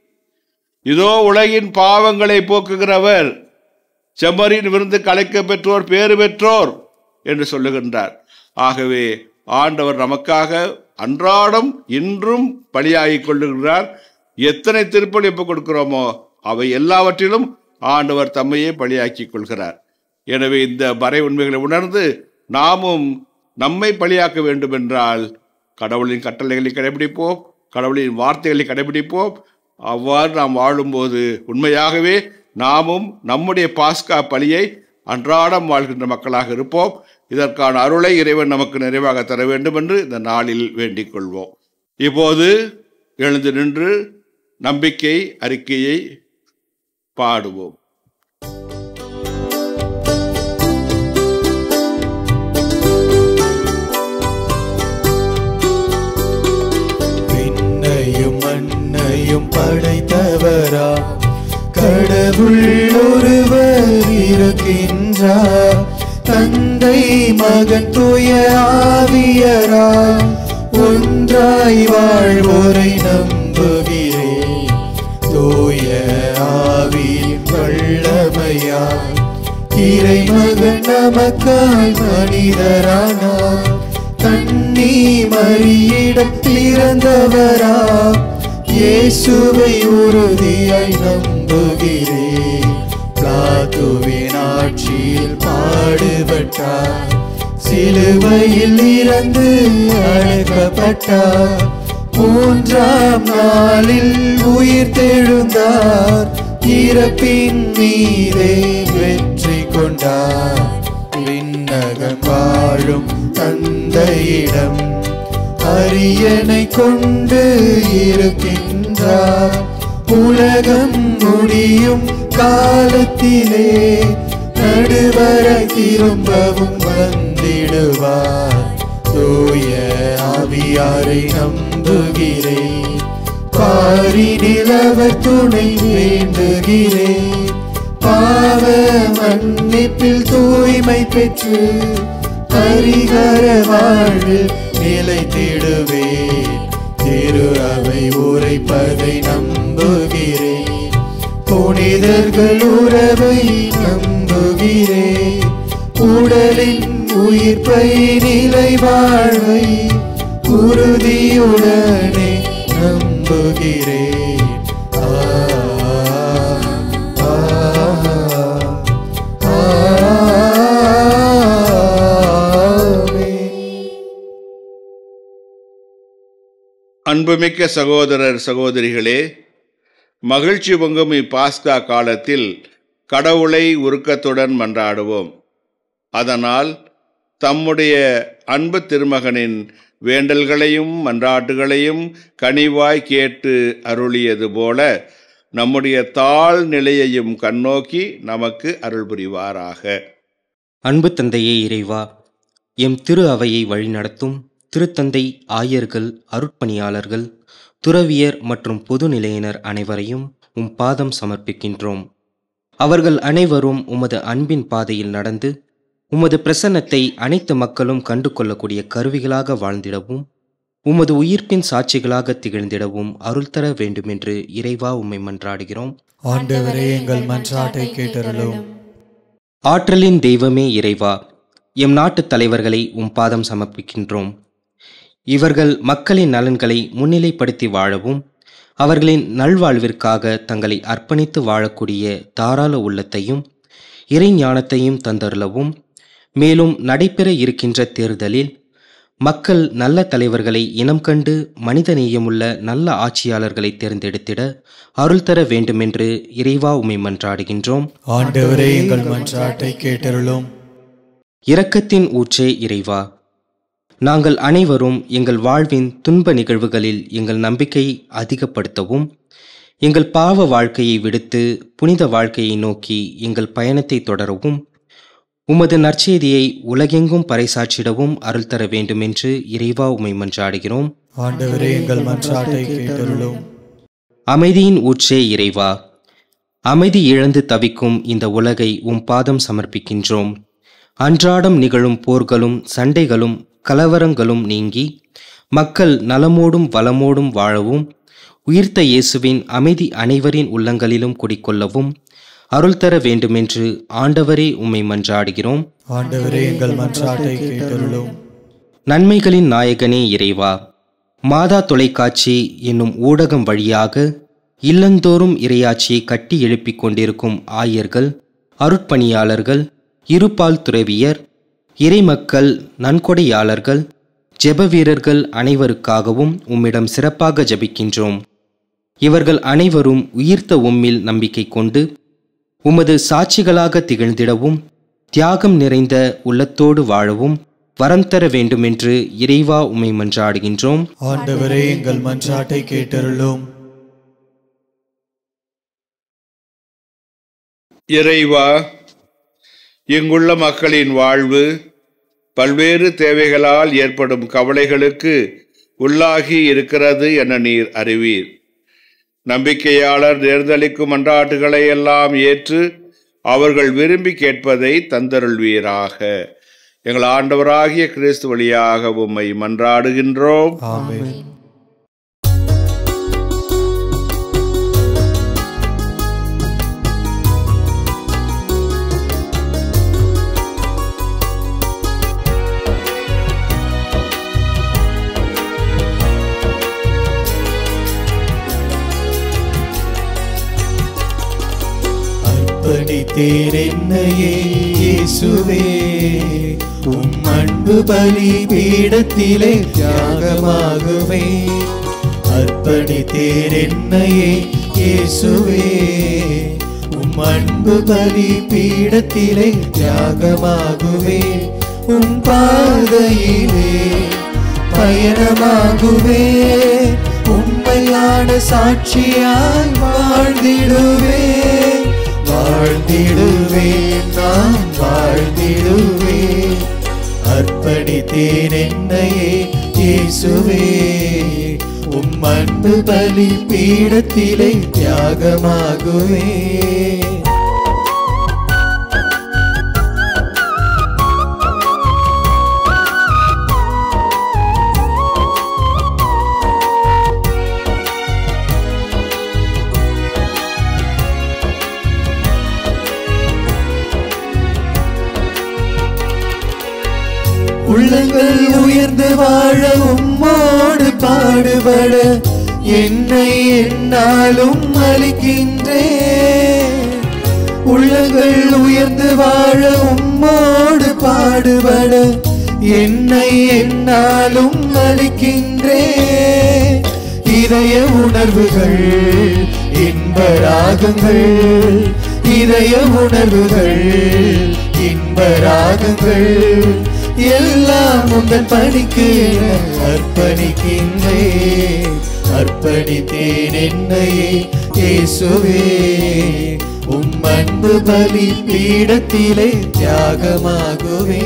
இதோ உலகின் பாவங்களை போக்குகிறவர், செம்மறியின் விருந்து கலைக்க பெற்றோர் பேறு பெற்றோர் என்று சொல்லுகின்றார். ஆகவே ஆண்டவர் நமக்காக அன்றாடம் இன்றும் பலியாகிக் கொள்ளுகிறார். எத்தனை திருப்பலி எப்ப கொடுக்கிறோமோ அவை எல்லாவற்றிலும் ஆண்டவர் தம்மையே பலியாக்கிக் கொள்கிறார். எனவே இந்த மறை உண்மைகளை உணர்ந்து நாமும் நம்மை பலியாக்க வேண்டும் என்றால் கடவுளின் கட்டளைகளை கடைபிடிப்போம், கடவுளின் வார்த்தைகளை கடைபிடிப்போம். அவ்வாறு நாம் வாழும்போது உண்மையாகவே நாமும் நம்முடைய பாஸ்கா பலியை அன்றாடம் வாழ்கின்ற மக்களாக இருப்போம். இதற்கான அருளை இறைவன் நமக்கு நிறைவாக தர வேண்டும் என்று இந்த நாளில் வேண்டிக் கொள்வோம். இப்போது எழுந்து நின்று நம்பிக்கை அறிக்கையை பாடுவோம். விண்ணையும் மண்ணையும் படைத்தவரா கடவுள் ஒருவர் இருக்கின்றார். தந்தை மகன் தூய ஆவியரா ஒன்றாய் வாழ்வோரை நம்புகிறேன். தூய ஆவியின் வல்லமையா இறைமகன் நமக்காய் மனிதரானார். கன்னி மரியிடம் பிறந்தவரா இயேசுவை உறுதியாய் நம்புகிறேன். பிலாத்துவின் ஆட்சியில் பாடுபட்டார். சிலுவையில் இறந்து அழைக்கப்பட்டார். மூன்றாம் நாளில் உயிர் தெழுந்தார். இறப்பின் மீதே வெற்றி கொண்டார். விண்ணகம் வாழும் தந்தையிடம் அரியணை கொண்டு இருக்கின்றார். உலகம் முடியும் காலத்திலே நடுவரை திரும்பவும் வந்திடுவார். தூய ஆவியாரை நம்புகிறேன். பாரினில் அவர் துணை வேண்டுகிறேன். பாவ மன்னிப்பில் தூய்மை பெற்று பரிகார வாழ்வில் நிலைத்திடுவேன். திரு அவை உரைப்பதை நம்புகிறேன். புனிதர்கள் உறவை நம்புகிறேன். உடலின் உயிர்ப்பை நிலை வாழ்வை உறுதியுடனே நம்புகிறேன். ஆ, ஆ, ஆ, அன்புமிக்க சகோதரர் சகோதரிகளே, மகிழ்ச்சி பொங்கும் இப்பாஸ்கா காலத்தில் கடவுளை உருக்கத்துடன் மன்றாடுவோம். அதனால் தம்முடைய அன்பு திருமகனின் வேண்டல்களையும் மன்றாட்டுகளையும் கனிவாய் கேட்டு அருளியது போல நம்முடைய தாழ் நிலையையும் கண்ணோக்கி நமக்கு அருள் புரிவாராக. அன்பு தந்தையே இறைவா, எம் திரு அவையை வழிநடத்தும் திருத்தந்தை, ஆயர்கள், அருட்பணியாளர்கள், துறவியர் மற்றும் பொது நிலையினர் அனைவரையும் உம் பாதம் சமர்ப்பிக்கின்றோம். அவர்கள் அனைவரும் உமது அன்பின் பாதையில் நடந்து உமது பிரசன்னத்தை அனைத்து மக்களும் கண்டு கொள்ளக்கூடிய கருவிகளாக வாழ்ந்திடவும் உமது உயிர்ப்பின் சாட்சிகளாக திகழ்ந்திடவும் அருள் தர வேண்டுமென்று இறைவா உம்மை மன்றாடுகிறோம். ஆண்டவரே, எங்கள் மன்றாட்டை கேட்டருளும். ஆற்றலின் தெய்வமே இறைவா, எம் நாட்டு தலைவர்களை உம் பாதம் சமர்ப்பிக்கின்றோம். இவர்கள் மக்களின் நலன்களை முன்னிலைப்படுத்தி வாழவும் அவர்களின் நல்வாழ்விற்காக தங்களை அர்ப்பணித்து வாழக்கூடிய தாராள உள்ளத்தையும் இறை ஞானத்தையும் தந்தருளவும், மேலும் நடைபெற இருக்கின்ற தேர்தலில் மக்கள் நல்ல தலைவர்களை இனம் கண்டு மனிதநேயமுள்ள நல்ல ஆட்சியாளர்களை தேர்ந்தெடுத்திட அருள் தர வேண்டுமென்று இறைவா உம்மை மன்றாடுகின்றோம். ஆண்டவரே, எங்கள் மன்றாட்டை கேட்டருளும். இரக்கத்தின் ஊற்றே இறைவா, நாங்கள் அனைவரும் எங்கள் வாழ்வின் துன்ப நிகழ்வுகளில் எங்கள் நம்பிக்கையை அதிகப்படுத்தவும் எங்கள் பாவ வாழ்க்கையை விடுத்து புனித வாழ்க்கையை நோக்கி எங்கள் பயணத்தை தொடரவும் உமது நற்செய்தியை உலகெங்கும் பறைசாற்றிடவும் அருள் தர வேண்டுமென்று இறைவா உம்மை மன்றாடுகிறோம். ஆண்டவரே, எங்கள் மன்றாட்டை கேட்டருளும். அமைதியின் ஊற்றே இறைவா, அமைதி இழந்து தவிக்கும் இந்த உலகை உம் பாதம் சமர்ப்பிக்கின்றோம். அன்றாடம் நிகழும் போர்களும் சண்டைகளும் கலவரங்களும் நீங்கி மக்கள் நலமோடும் வளமோடும் வாழவும் உயிர்த்த இயேசுவின் அமைதி அனைவரின் உள்ளங்களிலும் குடிக்கொள்ளவும் அருள் தர வேண்டுமென்று ஆண்டவரே உம்மை மன்றாடுகிறோம். ஆண்டவரே, எங்கள் மன்றாட்டை கேட்டருளும். நன்மைகளின் நாயகனே இறைவா, மாதா தொலைக்காட்சி என்னும் ஊடகம் வழியாக இல்லந்தோறும் இறையாட்சியை கட்டி எழுப்பிக் கொண்டிருக்கும் ஆயர்கள், அருட்பணியாளர்கள், இருபால் துறவியர், இறைமக்கள், நன்கொடையாளர்கள், ஜெப வீரர்கள் அனைவருக்காகவும் உம்மிடம் சிறப்பாக ஜபிக்கின்றோம். இவர்கள் அனைவரும் உயிர்த்த உம்மில் நம்பிக்கை கொண்டு உமது சாட்சிகளாக திகழ்ந்திடவும் தியாகம் நிறைந்த உள்ளத்தோடு வாழவும் வரம் தர வேண்டுமென்று இறைவா உம்மை மன்றாடுகின்றோம். ஆண்டவரே, எங்கள் மன்றாட்டை கேட்டருளும். இறைவா, இங்குள்ள மக்களின் வாழ்வு பல்வேறு தேவைகளால் ஏற்படும் கவலைகளுக்கு உள்ளாகி இருக்கிறது என நீர் அறிவீர். நம்பிக்கையாளர் நேர்ந்தளிக்கும் மன்றாட்டுகளை எல்லாம் ஏற்று அவர்கள் விரும்பி கேட்பதை தந்தருள்வீராக. எங்கள் ஆண்டவராகிய கிறிஸ்து வழியாக உம்மை மன்றாடுகின்றோம். ஆமென். அர்ப்பணித்தேன் என்னையே இயேசுவே, உம் அன்பு பலி பீடத்திலே தியாகமாகுவே. அர்ப்பணித்தேன் என்னையே இயேசுவே, உம் அன்பு பலி பீடத்திலே தியாகமாகுவே. உம் பாதையிலே பயணமாகுவே, உண்மையான சாட்சியாய் வாழ்ந்திடுவே. வாழ்ந்திடுவே, நான் வாழ்ந்திடுவே. அர்ப்பணித்தேன் என்னையே இயேசுவே, உம் அன்பு பலி பீடத்திலே தியாகமாகுவே. உள்ளங்கள் உயர்ந்து வாழ உம்மோடு பாடுபட என்னை என்னாலும் அளிக்கின்றேன். உள்ளங்கள் உயர்ந்து வாழ உம்மோடு பாடுபட என்னை என்னாலும் அளிக்கின்றேன். இதய உணர்வுகள் இன்ப ராகங்கள், இதய உணர்வுகள் இன்ப ராகங்கள் எல்லாம் உங்கள் பணிக்கு அர்ப்பணிக்கின்றேன். அர்ப்பணித்தேன் என்னையே இயேசுவே, உம் அன்பு பலி பீடத்திலே தியாகமாகுவே.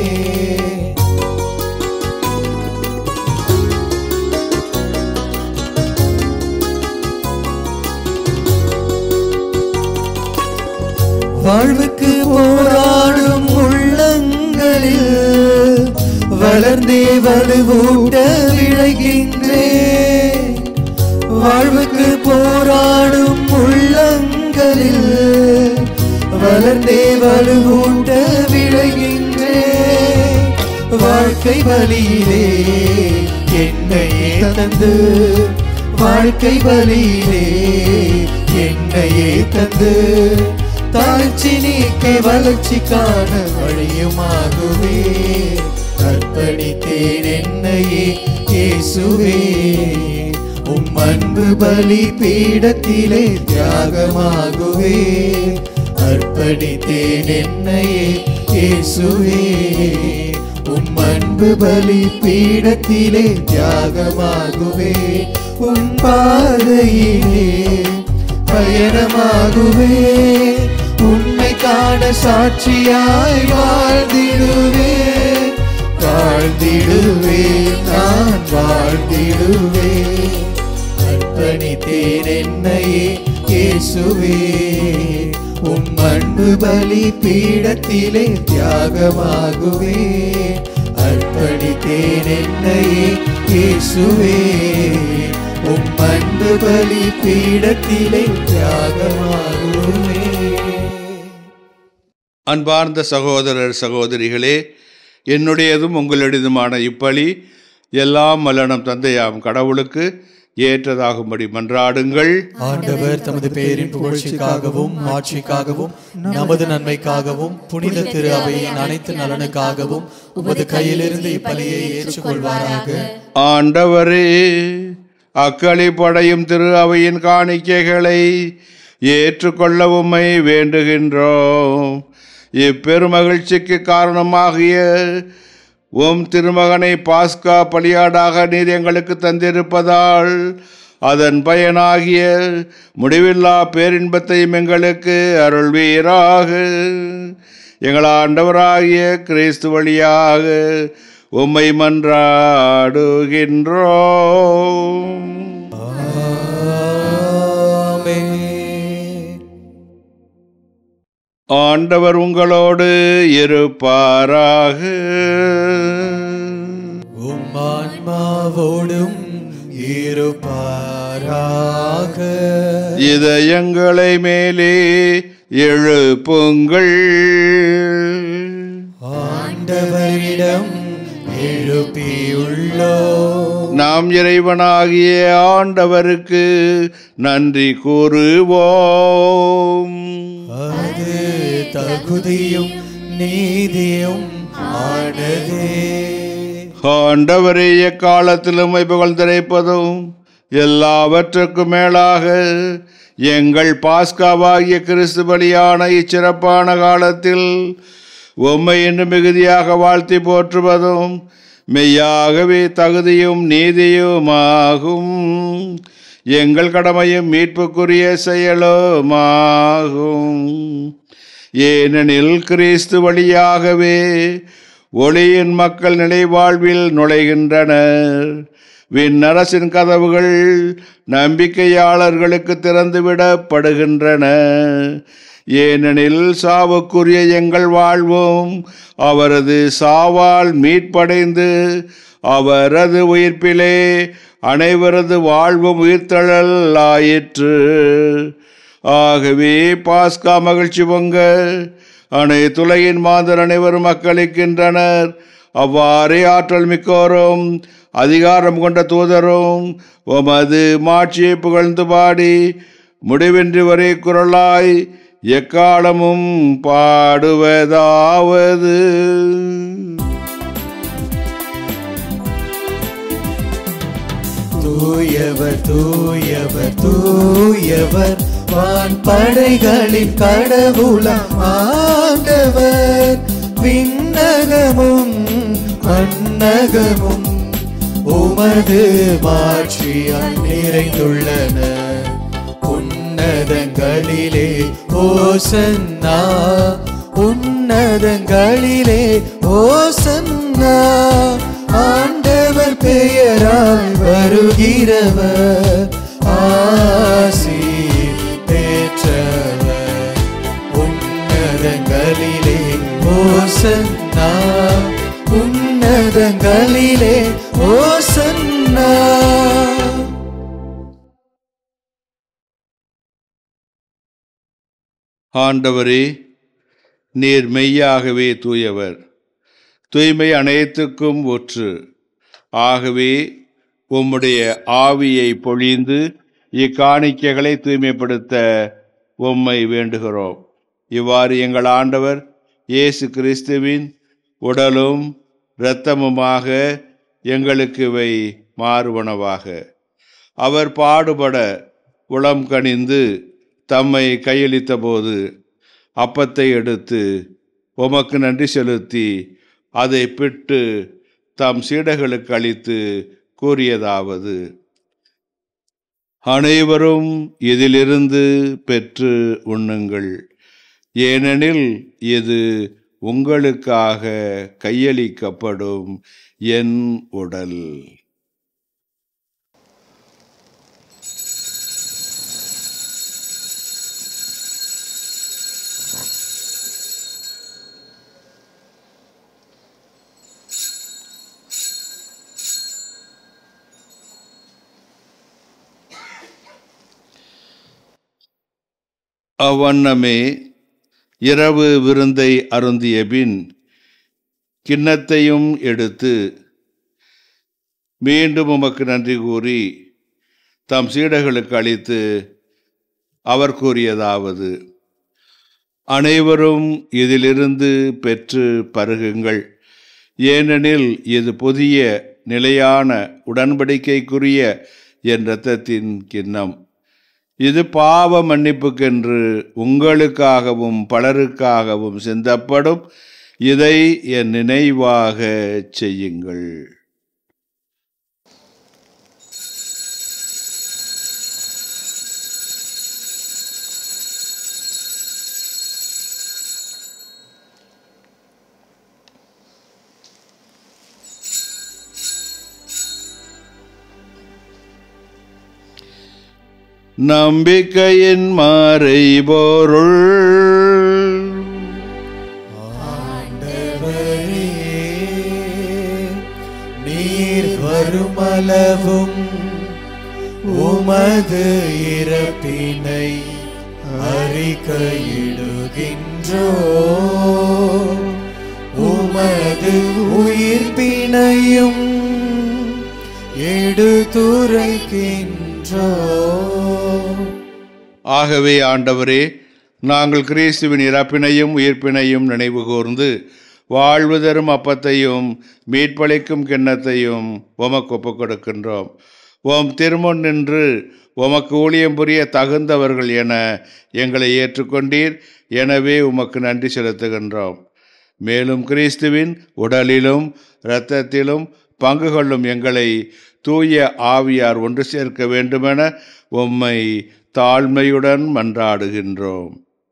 வாழ்வுக்கு போராடும் உள்ளங்களில் வளர்ந்தே வலுவூட்ட விளைகின்றேன். வாழ்வுக்கு போராடும் உள்ளங்களில் வளர்ந்தே வலுவூட்ட விளைகின்றேன். வாழ்க்கை வழியிலே என்னையே தந்து, வாழ்க்கை வழியிலே என்னையே தந்து தாழ்ச்சி நீக்க வளர்ச்சி காண வழியுமாகுவே. அர்ப்பணித்தேன் என்னையே இயேசுவே, உம் அன்பு பலி பீடத்திலே தியாகமாகுவே. அர்ப்பணித்தேன் என்னையே இயேசுவே, உம் அன்பு பலி பீடத்திலே தியாகமாகுவே. உம் பாதையிலே பயணமாகுவே, உண்மை காண சாட்சியாய் வாழ்ந்திடுவே. வாழ்ந்திடுவே, நான் வாழ்ந்திடுவே. அர்ப்பணித்தேன் என்னையே இயேசுவே, உம் அன்பு பலி பீடத்திலே தியாகமாகுவே. அர்ப்பணித்தேன் என்னையே இயேசுவே, உம் அன்பு பலி பீடத்திலே தியாகமாகுவே. அன்பார்ந்த சகோதரர் சகோதரிகளே, என்னுடையதும் உங்களுடையதுமான இப்பலி எல்லாம் வல்லனம் தந்தையாம் கடவுளுக்கு ஏற்றதாகும்படி மன்றாடுங்கள். ஆண்டவர் தமது பெயரின் புகழ்ச்சிக்காகவும் மாட்சிக்காகவும் நமது நன்மைக்காகவும் புனித திரு அவையின் அனைத்து நலனுக்காகவும் உமது கையிலிருந்து இப்பலியை ஏற்றுக்கொள்வாராக. ஆண்டவரே, அக்களி படையும் திரு அவையின் காணிக்கைகளை ஏற்றுக்கொள்ள உம்மை வேண்டுகின்றோம். இப்பெருமகிழ்ச்சிக்கு காரணமாகிய உம் திருமகனை பாஸ்கா பலியாடாக நீர் எங்களுக்கு தந்திருப்பதால் அதன் பயனாகிய முடிவில்லா பேரின்பத்தையும் எங்களுக்கு அருள்வீராக. எங்கள் ஆண்டவராகிய கிறிஸ்து வழியாக உம்மை மன்றாடுகின்றோம். ஆண்டவர் உங்களோடு இருப்பாராக. உம் ஆன்மாவோடும் இருப்பாராக. இதயங்களை மேலே எழுப்புங்கள். ஆண்டவரிடம் எழுப்பியுள்ளோ. நாம் இறைவனாகிய ஆண்டவருக்கு நன்றி கூறுவோம். அது தகுதியும் நீதியும் ஆனதே. ஆண்டவரே, எக்காலத்திலும் புகழ்ந்திருப்பதும் எல்லாவற்றுக்கும் மேலாக எங்கள் பாஸ்காவாகிய கிறிஸ்து பலியான இச்சிறப்பான காலத்தில் உம்மை என்று மிகுதியாக வாழ்த்தி போற்றுவதும் மெய்யாகவே தகுதியும் நீதியுமாகும். எங்கள் கடமையும் மீட்புக்குரிய செயலுமாகும். ஏனெனில் கிறிஸ்து வழியாகவே ஒளியின் மக்கள் நிலைவாழ்வில் நுழைகின்றனர். விண்ணரசின் கதவுகள் நம்பிக்கையாளர்களுக்கு திறந்துவிடப்படுகின்றன. ஏனெனில் சாவுக்குரிய எங்கள் வாழ்வும் அவரது சாவால் மீட்படைந்து அவரது உயிர்ப்பிலே அனைவரது வாழ்வும் உயிர்த்தெழல் ஆயிற்று. ஆகவே பாஸ்கா மகிழ்ச்சி பொங்க அனைத்துலகின் மாந்தர் அனைவரும் மக்களிக்கின்றனர். அவ்வாறே ஆற்றல் மிக்கோரும் அதிகாரம் கொண்ட தூதரும் உமது மாட்சியை புகழ்ந்து பாடி முடிவின்றி வரை குரலாய் எக்காலமும் பாடுவதாவது: தூயவர் தூயவர் தூயவர் வான்படைகளின் கடவுளாம் ஆண்டவர். விண்ணகமும் மண்ணகமும் உமது மாட்சியால் நிறைந்துள்ளன. உன்னதங்களிலே ஓசன்னா, உன்னதங்களிலே ஓசன்னா. ஆண்டவர் பெயரால் வருகிறவர் ஆசி பெற்றவர். உன்னதங்களிலே ஓசன்னா, உன்னதங்களிலே ஓசன்னா. ஆண்டவரே, நீர் மெய்யாகவே தூயவர், தூய்மை அனைத்துக்கும் ஒற்று. ஆகவே உம்முடைய ஆவியை பொழிந்து இக்காணிக்கைகளை தூய்மைப்படுத்த உம்மை வேண்டுகிறோம். இவ்வாறு எங்கள் ஆண்டவர் இயேசு கிறிஸ்துவின் உடலும் இரத்தமுமாக எங்களுக்கு இவை மாறுவனவாக. அவர் பாடுபட உளம் கனிந்து தம்மை கையளித்த போது அப்பத்தை எடுத்து உமக்கு நன்றி செலுத்தி அதை பிட்டு தம் சீடர்களுக்கு அளித்து கூறியதாவது: அனைவரும் இதிலிருந்து பெற்று உண்ணுங்கள், ஏனெனில் இது உங்களுக்காக கையளிக்கப்படும் என் உடல். அவ்வண்ணமே இரவு விருந்தை அருந்திய பின் கிண்ணத்தையும் எடுத்து மீண்டும் உமக்கு நன்றி கூறி தம் சீடர்களுக்கு அளித்து அவர் கூறியதாவது: அனைவரும் இதிலிருந்து பெற்று பருகுங்கள், ஏனெனில் இது புதிய நிலையான உடன்படிக்கைக்குரிய என் இரத்தத்தின் கிண்ணம். இது பாவ மன்னிப்புக்கென்று உங்களுக்காகவும் பலருக்காகவும் சிந்தப்படும். இதை என் நினைவாக செய்யுங்கள். நம்பிக்கையின் மறைபொருள். ஆண்டவரே, நீர் வருமளவும் உமது இறப்பினை அறிக்கையிடுகின்றோ, உமது உயிர்ப்பினையும் எடுத்துரைக்கின்றோ. ஆகவே ஆண்டவரே, நாங்கள் கிறிஸ்துவின் இறப்பினையும் உயிர்ப்பினையும் நினைவு கூர்ந்து வாழ்வு தரும் அப்பத்தையும் மீட்பளிக்கும் கிண்ணத்தையும் உமக்கு ஒப்புக் கொடுக்கின்றோம். உம் திருமுன் நின்று உமக்கு ஊழியம் புரிய தகுந்தவர்கள் என எங்களை ஏற்றுக்கொண்டீர். எனவே உமக்கு நன்றி செலுத்துகின்றோம். மேலும் கிறிஸ்துவின் உடலிலும் இரத்தத்திலும் பங்கு கொள்ளும் எங்களை தூய ஆவியார் ஒன்று சேர்க்க வேண்டுமென உம்மை தாழ்மையுடன் மன்றாடுகின்றோம்.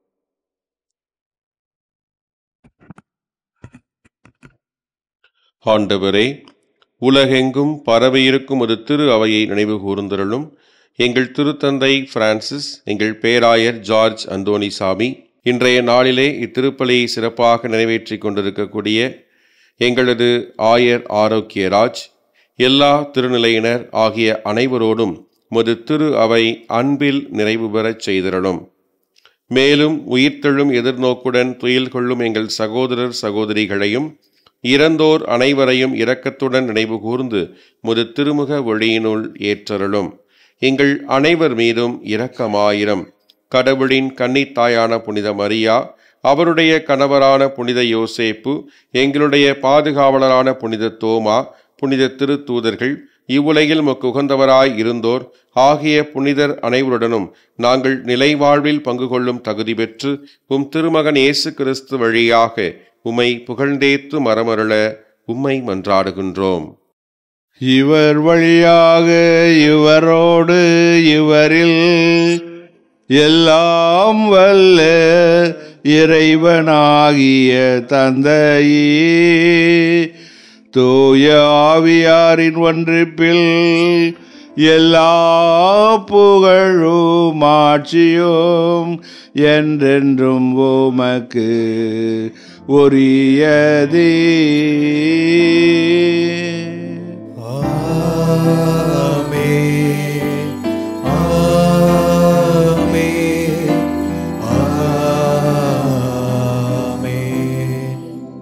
ஆண்டவரே, உலகெங்கும் பரவியிருக்கும் ஒரு திரு அவையை நினைவு கூர்ந்தருளும். எங்கள் திருத்தந்தை பிரான்சிஸ், எங்கள் பேராயர் ஜார்ஜ் அந்தோனிசாமி, இன்றைய நாளிலே இத்திருப்பலியை சிறப்பாக நிறைவேற்றி கொண்டிருக்கக்கூடிய எங்களது ஆயர் ஆரோக்கியராஜ், எல்லா திருநிலையினர் ஆகிய அனைவரோடும் முது திரு அவை அன்பில் நிறைவு பெறச் செய்திடலும். மேலும் உயிர்த்தெழும் எதிர்நோக்குடன் துயில் கொள்ளும் எங்கள் சகோதரர் சகோதரிகளையும் இறந்தோர் அனைவரையும் இரக்கத்துடன் நினைவு கூர்ந்து முது திருமுக ஒளியினுள் ஏற்றருளும். எங்கள் அனைவர் மீதும் இரக்கமாயிரம். கடவுளின் கன்னித்தாயான புனித மரியா, அவருடைய கணவரான புனித யோசேப்பு, எங்களுடைய பாதுகாவலரான புனித தோமா, புனித திருத்தூதர்கள், இவ்வுலகில் உமக்கு உகந்தவராய் இருந்தோர் ஆகிய புனிதர் அனைவருடனும் நாங்கள் நிலைவாழ்வில் பங்கு கொள்ளும் தகுதி பெற்று உம் திருமகன் இயேசு கிறிஸ்து வழியாக உம்மை புகழ்ந்தேத்து மரமருள உம்மை மன்றாடுகின்றோம். இவர் வழியாக இவரோடு இவரில் எல்லாம் வல்ல இறைவனாகிய தந்தையே, தூய ஆவியாரின் ஒன்றிப்பில் எல்லா புகழும் ஆட்சியும் என்றென்றும் உமக்கு உரியதே. ஆமென், ஆமென், ஆமென்.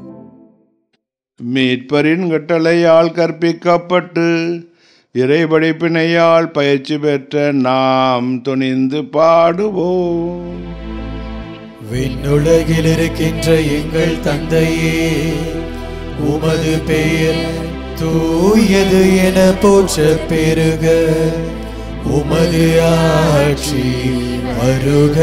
மீட்பரின் கட்டளையால் கற்பிக்கப்பட்டு இறைபடைப்பினையால் பயிற்சி பெற்ற நாம் துணிந்து பாடுவோம். விண்ணுலகில் இருக்கின்ற எங்கள் தந்தையே, உமது பெயர் தூயது என போற்ற பெருக, உமது ஆட்சி வருக,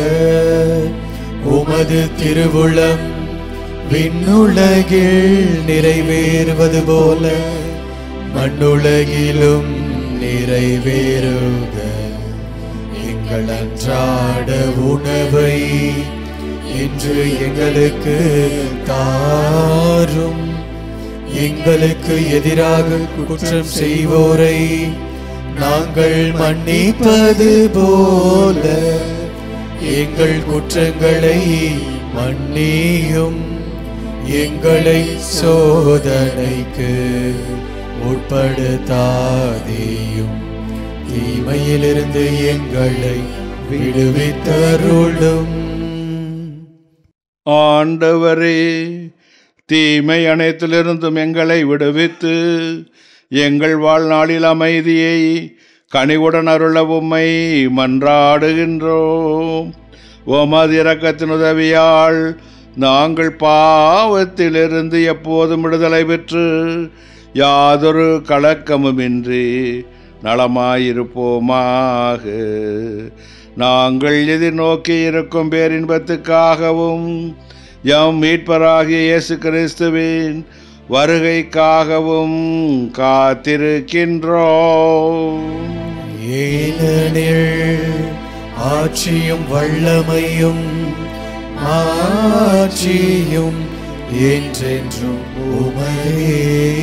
உமது திருவுளம் விண்ணுலகில் நிறைவேறுவது போல மண்ணுலகிலும் நிறைவேறுக. எங்கள் அன்றாட உணவை இன்று எங்களுக்கு தாரும். எங்களுக்கு எதிராக குற்றம் செய்வோரை நாங்கள் மன்னிப்பது போல எங்கள் குற்றங்களை மன்னியும். எங்களை சோதனைக்கு உட்படுத்தாதேயும், தீமையிலிருந்து எங்களை விடுவித்தருளும். ஆண்டவரே, தீமை அனைத்திலிருந்தும் எங்களை விடுவித்து எங்கள் வாழ்நாளில் அமைதியை கனிவுடன் அருள உம்மை மன்றாடுகின்றோம். உமது இரக்கத்தின் உதவியால் நாங்கள் பாவத்திலிருந்து எப்போதும் விடுதலை பெற்று யாதொரு கலக்கமுமின்றி நலமாயிருப்போமாக. நாங்கள் எதிர்நோக்கி இருக்கும் பேரின்பத்துக்காகவும் எம் மீட்பராகிய இயேசு கிறிஸ்துவின் வருகைக்காகவும் காத்திருக்கின்றோம். ஏனெனில் ஆட்சியும் வல்லமையும் ஆட்சியும் என்றென்றும் உமதே.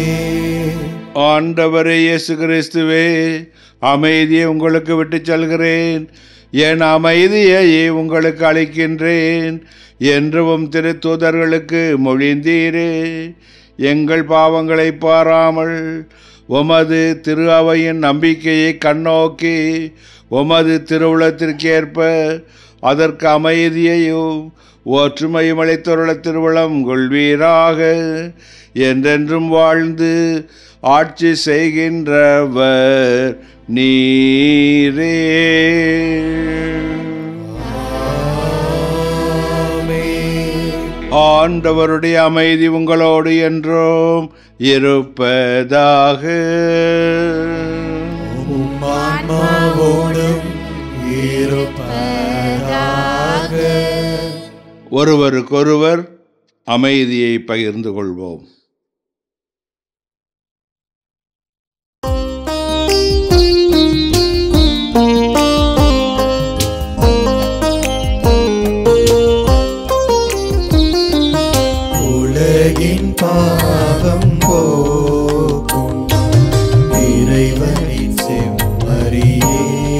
ஆண்டவரே இயேசு கிறிஸ்துவே, அமைதியை உங்களுக்கு விட்டுச் செல்கிறேன், என் அமைதியை உங்களுக்கு அளிக்கின்றேன் என்றும் திருத்தூதர்களுக்கு மொழிந்தீரே. எங்கள் பாவங்களை பாராமல் உமது திரு அவையின் நம்பிக்கையை கண்ணோக்கி உமது திருவுளத்திற்கேற்ப அதற்கு அமைதியையும் ஒற்றுமையும் அளித்தருள திருவுளம் கொள்வீராக. என்றென்றும் வாழ்ந்து ஆட்சி செய்கின்றவர் நீரே. ஆண்டவருடைய அமைதி உங்களோடு என்றும் இருப்பதாக. ஒருவருக்கொருவர் அமைதியை பகிர்ந்து கொள்வோம். உலகின் பாவம் போக்கும் இறைவனின் செம்மறியே,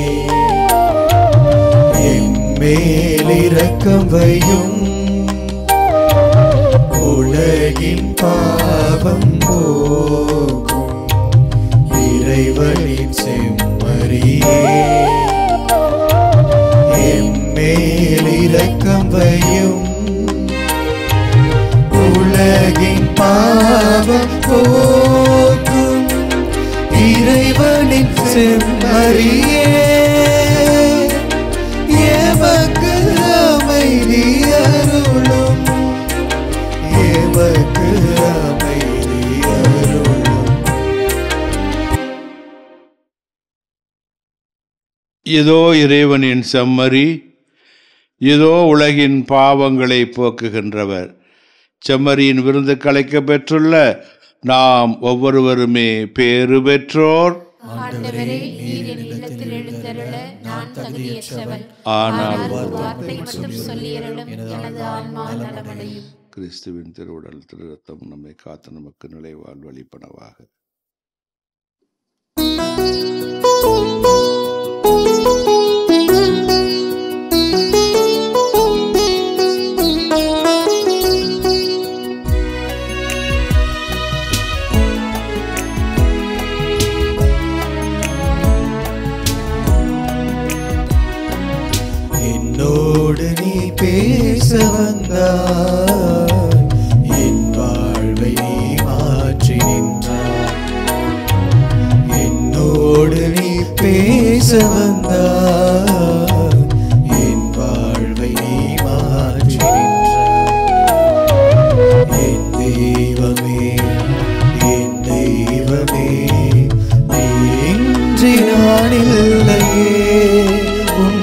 எம்மேல் இரக்கம் வையும். உலகின் பாவம் போக்கும் இறைவனின் செம்மறியே, எம்மேல் இரக்கம் வையும். உலகின் பாவம் போக்கும் இறைவனின் செம்மறியே, எமக்கு அமைதி அருளும், எமக்கு அமைதி அருளும். இதோ இறைவனின் செம்மறி, இதோ உலகின் பாவங்களை போக்குகின்றவர். செம்மறியின் விருந்து கலைக்க பெற்றுள்ள நாம் ஒவ்வொருவருமே பேறு பெற்றோர். ஆனால் கிறிஸ்துவின் திருவுடல் திரு ரத்தம் நம்மை காத்து நமக்கு நிலைவாழ்வு அளிப்பனவாக. என்னோடு நீ பேச வந்தாய், என் வாழ்வை நீ மாற்றி நின்றாய். என்னோடு நீ பேச வந்தாய், என் வாழ்வை நீ மாற்றி நின்றாய். என் தெய்வமே, என் தெய்வமே, நீ இன்றி நான் இல்லையே, உன்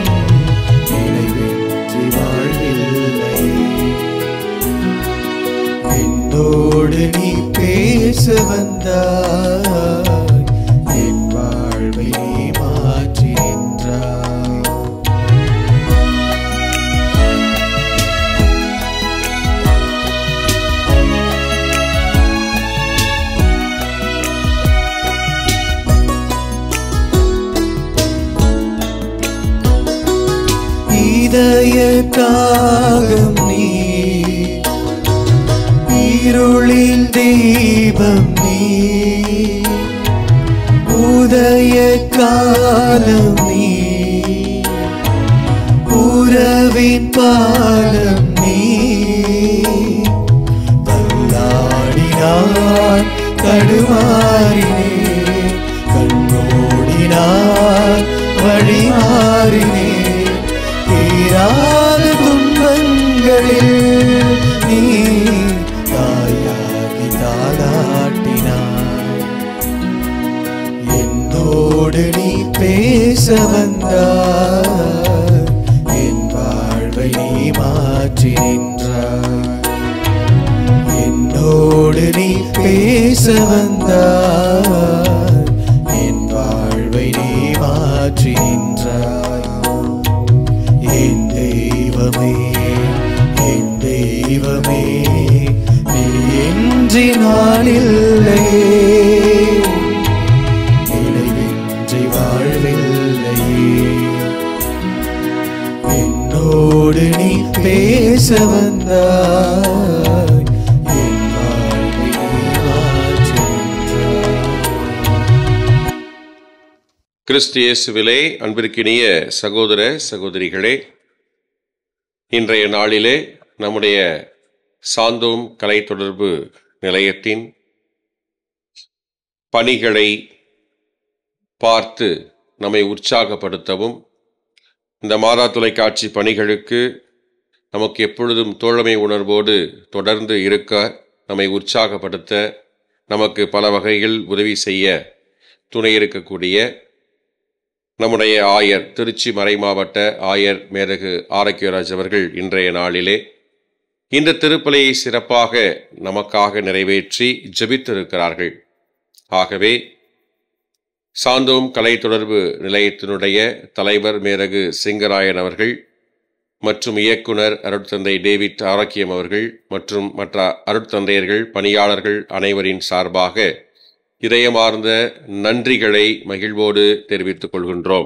என்னோடு நீ பேச வந்தாய், என் வாழ்வை நீ மாற்றி நின்றாய். இதய தாகம் நீ, இருளின் தீபம் நீ, உதய காலம் நீ, உறவின் பாலம் நீ. தள்ளாடினான் தடுமாறினேன், கண்மூடினான் வழி மாறினேன். தீராத துன்பங்களில் நீ தாயாகி தாளாட்டினாய். என்னோடு வந்தாய், என் வாழ்வை நீ மாற்றி நின்றாய். என்னோடு நீ பேச வந்தாய், என் வாழ்வை நீ மாற்றி நின்றாய். என் தெய்வமே, என் தெய்வமே, நீ இன்றி நான் இல்லையே, நினைவின்றி வாழ்வில்லையே. என்னோடு நீ பேச வந்தாய், என் வாழ்வை நீ மாற்றி நின்றாய். கிறிஸ்து இயேசுவிலே அன்பிற்கினிய சகோதர சகோதரிகளே, இன்றைய நாளிலே நம்முடைய சாந்தோம் கலை தொடர்பு நிலையத்தின் பணிகளை பார்த்து நம்மை உற்சாகப்படுத்தவும், இந்த மாதா தொலைக்காட்சி பணிகளுக்கு நமக்கு எப்பொழுதும் தோழமை உணர்வோடு தொடர்ந்து இருக்க நம்மை உற்சாகப்படுத்த நமக்கு பல வகையில் உதவி செய்ய துணை இருக்கக்கூடிய நம்முடைய ஆயர், திருச்சி மறைமாவட்ட ஆயர் மேதகு ஆரோக்கியராஜ் அவர்கள் இன்றைய நாளிலே இந்த திருப்பலியை சிறப்பாக நமக்காக நிறைவேற்றி ஜெபித்திருக்கிறார்கள். ஆகவே சாந்தோம் கலை தொடர்பு நிலையத்தினுடைய தலைவர் மேதகு சிங்கராயன் அவர்கள் மற்றும் இயக்குனர் அருட்தந்தை டேவிட் ஆரோக்கியம் அவர்கள் மற்றும் மற்ற அருட்தந்தையர்கள், பணியாளர்கள் அனைவரின் சார்பாக இதயமார்ந்த நன்றிகளை மகிழ்வோடு தெரிவித்துக் கொள்கின்றோம்.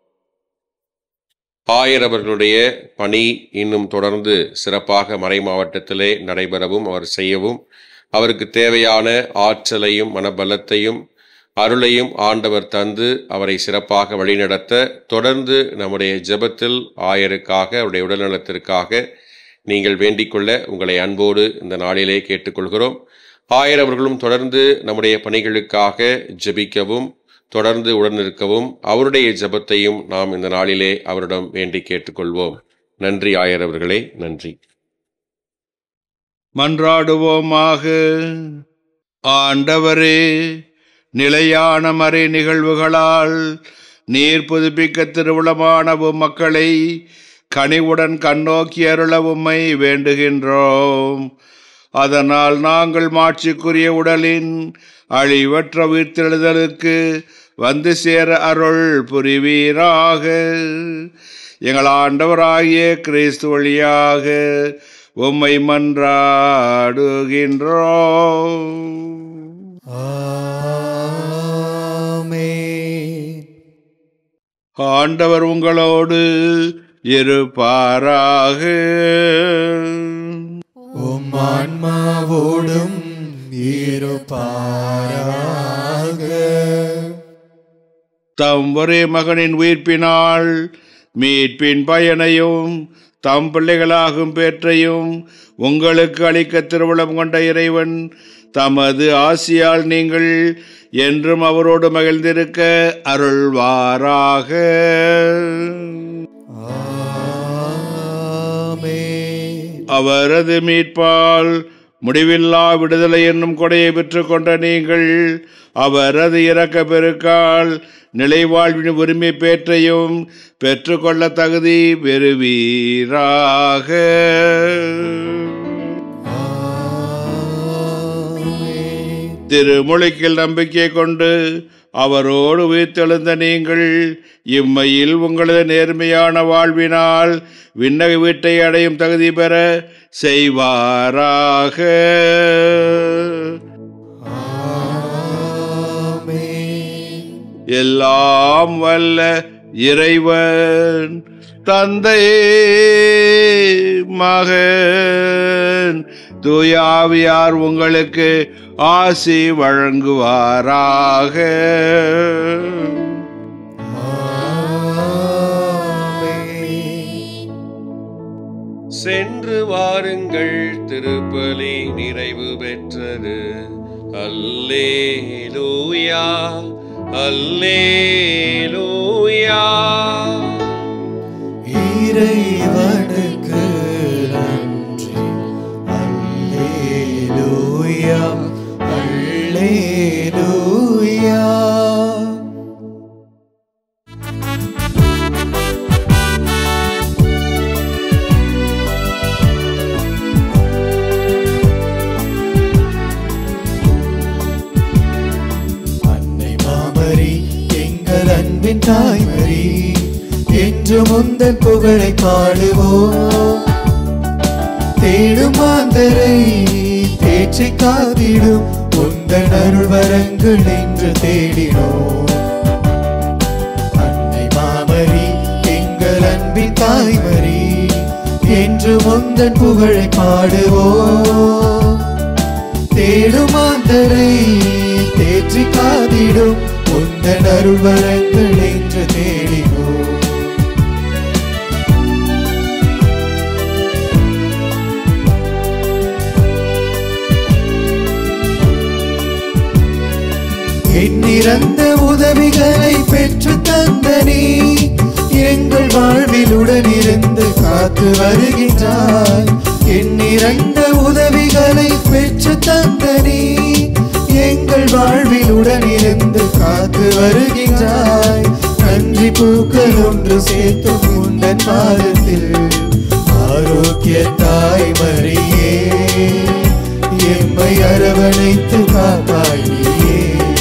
ஆயர் அவர்களுடைய பணி இன்னும் தொடர்ந்து சிறப்பாக மறை மாவட்டத்திலே நடைபெறவும் அவர் செய்யவும் அவருக்கு தேவையான ஆற்றலையும் மனபலத்தையும் அருளையும் ஆண்டவர் தந்து அவரை சிறப்பாக வழிநடத்த தொடர்ந்து நம்முடைய ஜெபத்தில் ஆயருக்காக, அவருடைய உடல்நலத்திற்காக நீங்கள் வேண்டிக்கொள்ள உங்களை அன்போடு இந்த நாளிலே கேட்டுக்கொள்கிறோம். ஆயர் அவர்களும் தொடர்ந்து நம்முடைய பணிகளுக்காக ஜெபிக்கவும் தொடர்ந்து உடனிருக்கவும் அவருடைய ஜெபத்தையும் நாம் இந்த நாளிலே அவரிடம் வேண்டி கேட்டுக்கொள்வோம். நன்றி ஆயர் அவர்களே, நன்றி. மன்றாடுவோமாக. ஆண்டவரே, நிலையான மறை நிகழ்வுகளால் நீர் புதுப்பிக்க திருவுளமானவும் மக்களை கனிவுடன் கண்ணோக்கி அருள உம்மை வேண்டுகின்றோம். அதனால் நாங்கள் மாட்சிக்குரிய உடலின் அழிவற்ற உயிர்த்தெழுதலுக்கு வந்து சேர அருள் புரிவீராக. எங்கள் ஆண்டவராகிய கிறிஸ்து வழியாக உம்மை மன்றாடுகின்றோம். ஆமென். ஆண்டவர் உங்களோடு இருப்பாராக. உம் ஆன்மாவோடும் இருப்பாராக. தம் ஒரே மகனின் உயிர்ப்பினால் மீட்பின் பயனையும் தம் பிள்ளைகளாகும் பேற்றையும் உங்களுக்கு அளிக்க திருவுளம் கொண்ட இறைவன் தமது ஆசியால் நீங்கள் என்றும் அவரோடு மகிழ்ந்திருக்க அருள்வாராக. அவரது மீட்பால் முடிவில்லா விடுதலை என்னும் கொடையை பெற்றுக் கொண்ட நீங்கள் அவரது இரக்க பெருக்கால் நிலைவாழ்வின் உரிமை பேற்றையும் பெற்றுக்கொள்ள தகுதி பெறுவீராக. திருமுழுக்கில் நம்பிக்கை கொண்டு அவரோடு உயிர்த்தெழுந்த நீங்கள் இம்மையில் உங்களது நேர்மையான வாழ்வினால் விண்ணக வீட்டை அடையும் தகுதி பெற செய்வாராக. எல்லாம் வல்ல இறைவன் தந்தை, மகன், தூயாவியார் உங்களுக்கு ஆசி வழங்குவாராக. சென்று வாருங்கள், திருப்பலி நிறைவு பெற்றது. அல்லேலூயா, அல்லேலூயா. இறைவனுக்கு நன்றி. அல்லேலூயா, அல்லேலூயா. தாய்மரி என்று முந்தன் புகழை பாடுவோம். தேடும் மாந்தரை தேற்றி காத்திடும் உந்தன் அருள் வரங்கள் என்று தேடினோம். அன்னை மாமரி எங்கள் அன்பின் தாய்மரி என்று முந்தன் புகழை பாடுவோம். தேடும் மாந்தரை தேற்றி காத்திடும் உந்தன் அருள் வரங்கள் என்று தேடினோம். எண்ணிறந்த உதவிகளை பெற்று தந்த நீ எங்கள் வாழ்வில் உடனிருந்து காத்து வருகின்றாய். எண்ணிறந்த உதவிகளை பெற்று தந்த நீ எங்கள் வாழ்வில் உடனிருந்து காத்து வருகின்றாய். நன்றி பூக்கள் ஒன்று சேர்த்து உந்தன் பாதத்தில் ஆரோக்கிய தாய்மரியே எம்மை அரவணைத்து காப்பாய் நீயே.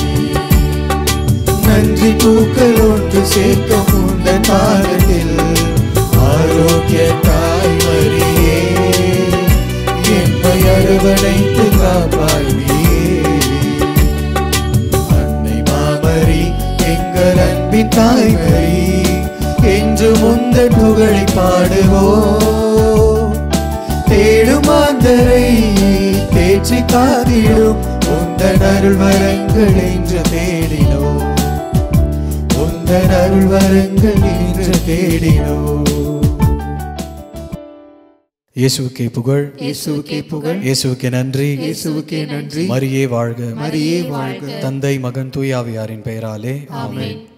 நன்றி பூக்கள் ஒன்று சேர்க்கும் உந்தன் பாதத்தில் ஆரோக்கிய தாய்மரியே எம்மை அரவணைத்து காப்பாய் நீயே. அன்னை மாமரி எங்கள் அன்பின் தாய்மரி என்று முந்தன் புகழை பாடுவோம். தேடும் மாந்தரை தேற்றி காத்திடும் உந்தன் அருள் வரங்கள் என்று தேடினோம். உந்தன் அருள் வரங்கள் என்று தேடினோம். இயேசுவுக்கே புகழ், இயேசுவுக்கே புகழ், இயேசுவுக்கே நன்றி, இயேசுவுக்கே நன்றி. மரியே வாழ்க, மரியே வாழ்க. தந்தை மகன் தூயாவியாரின் பெயராலே ஆமென்.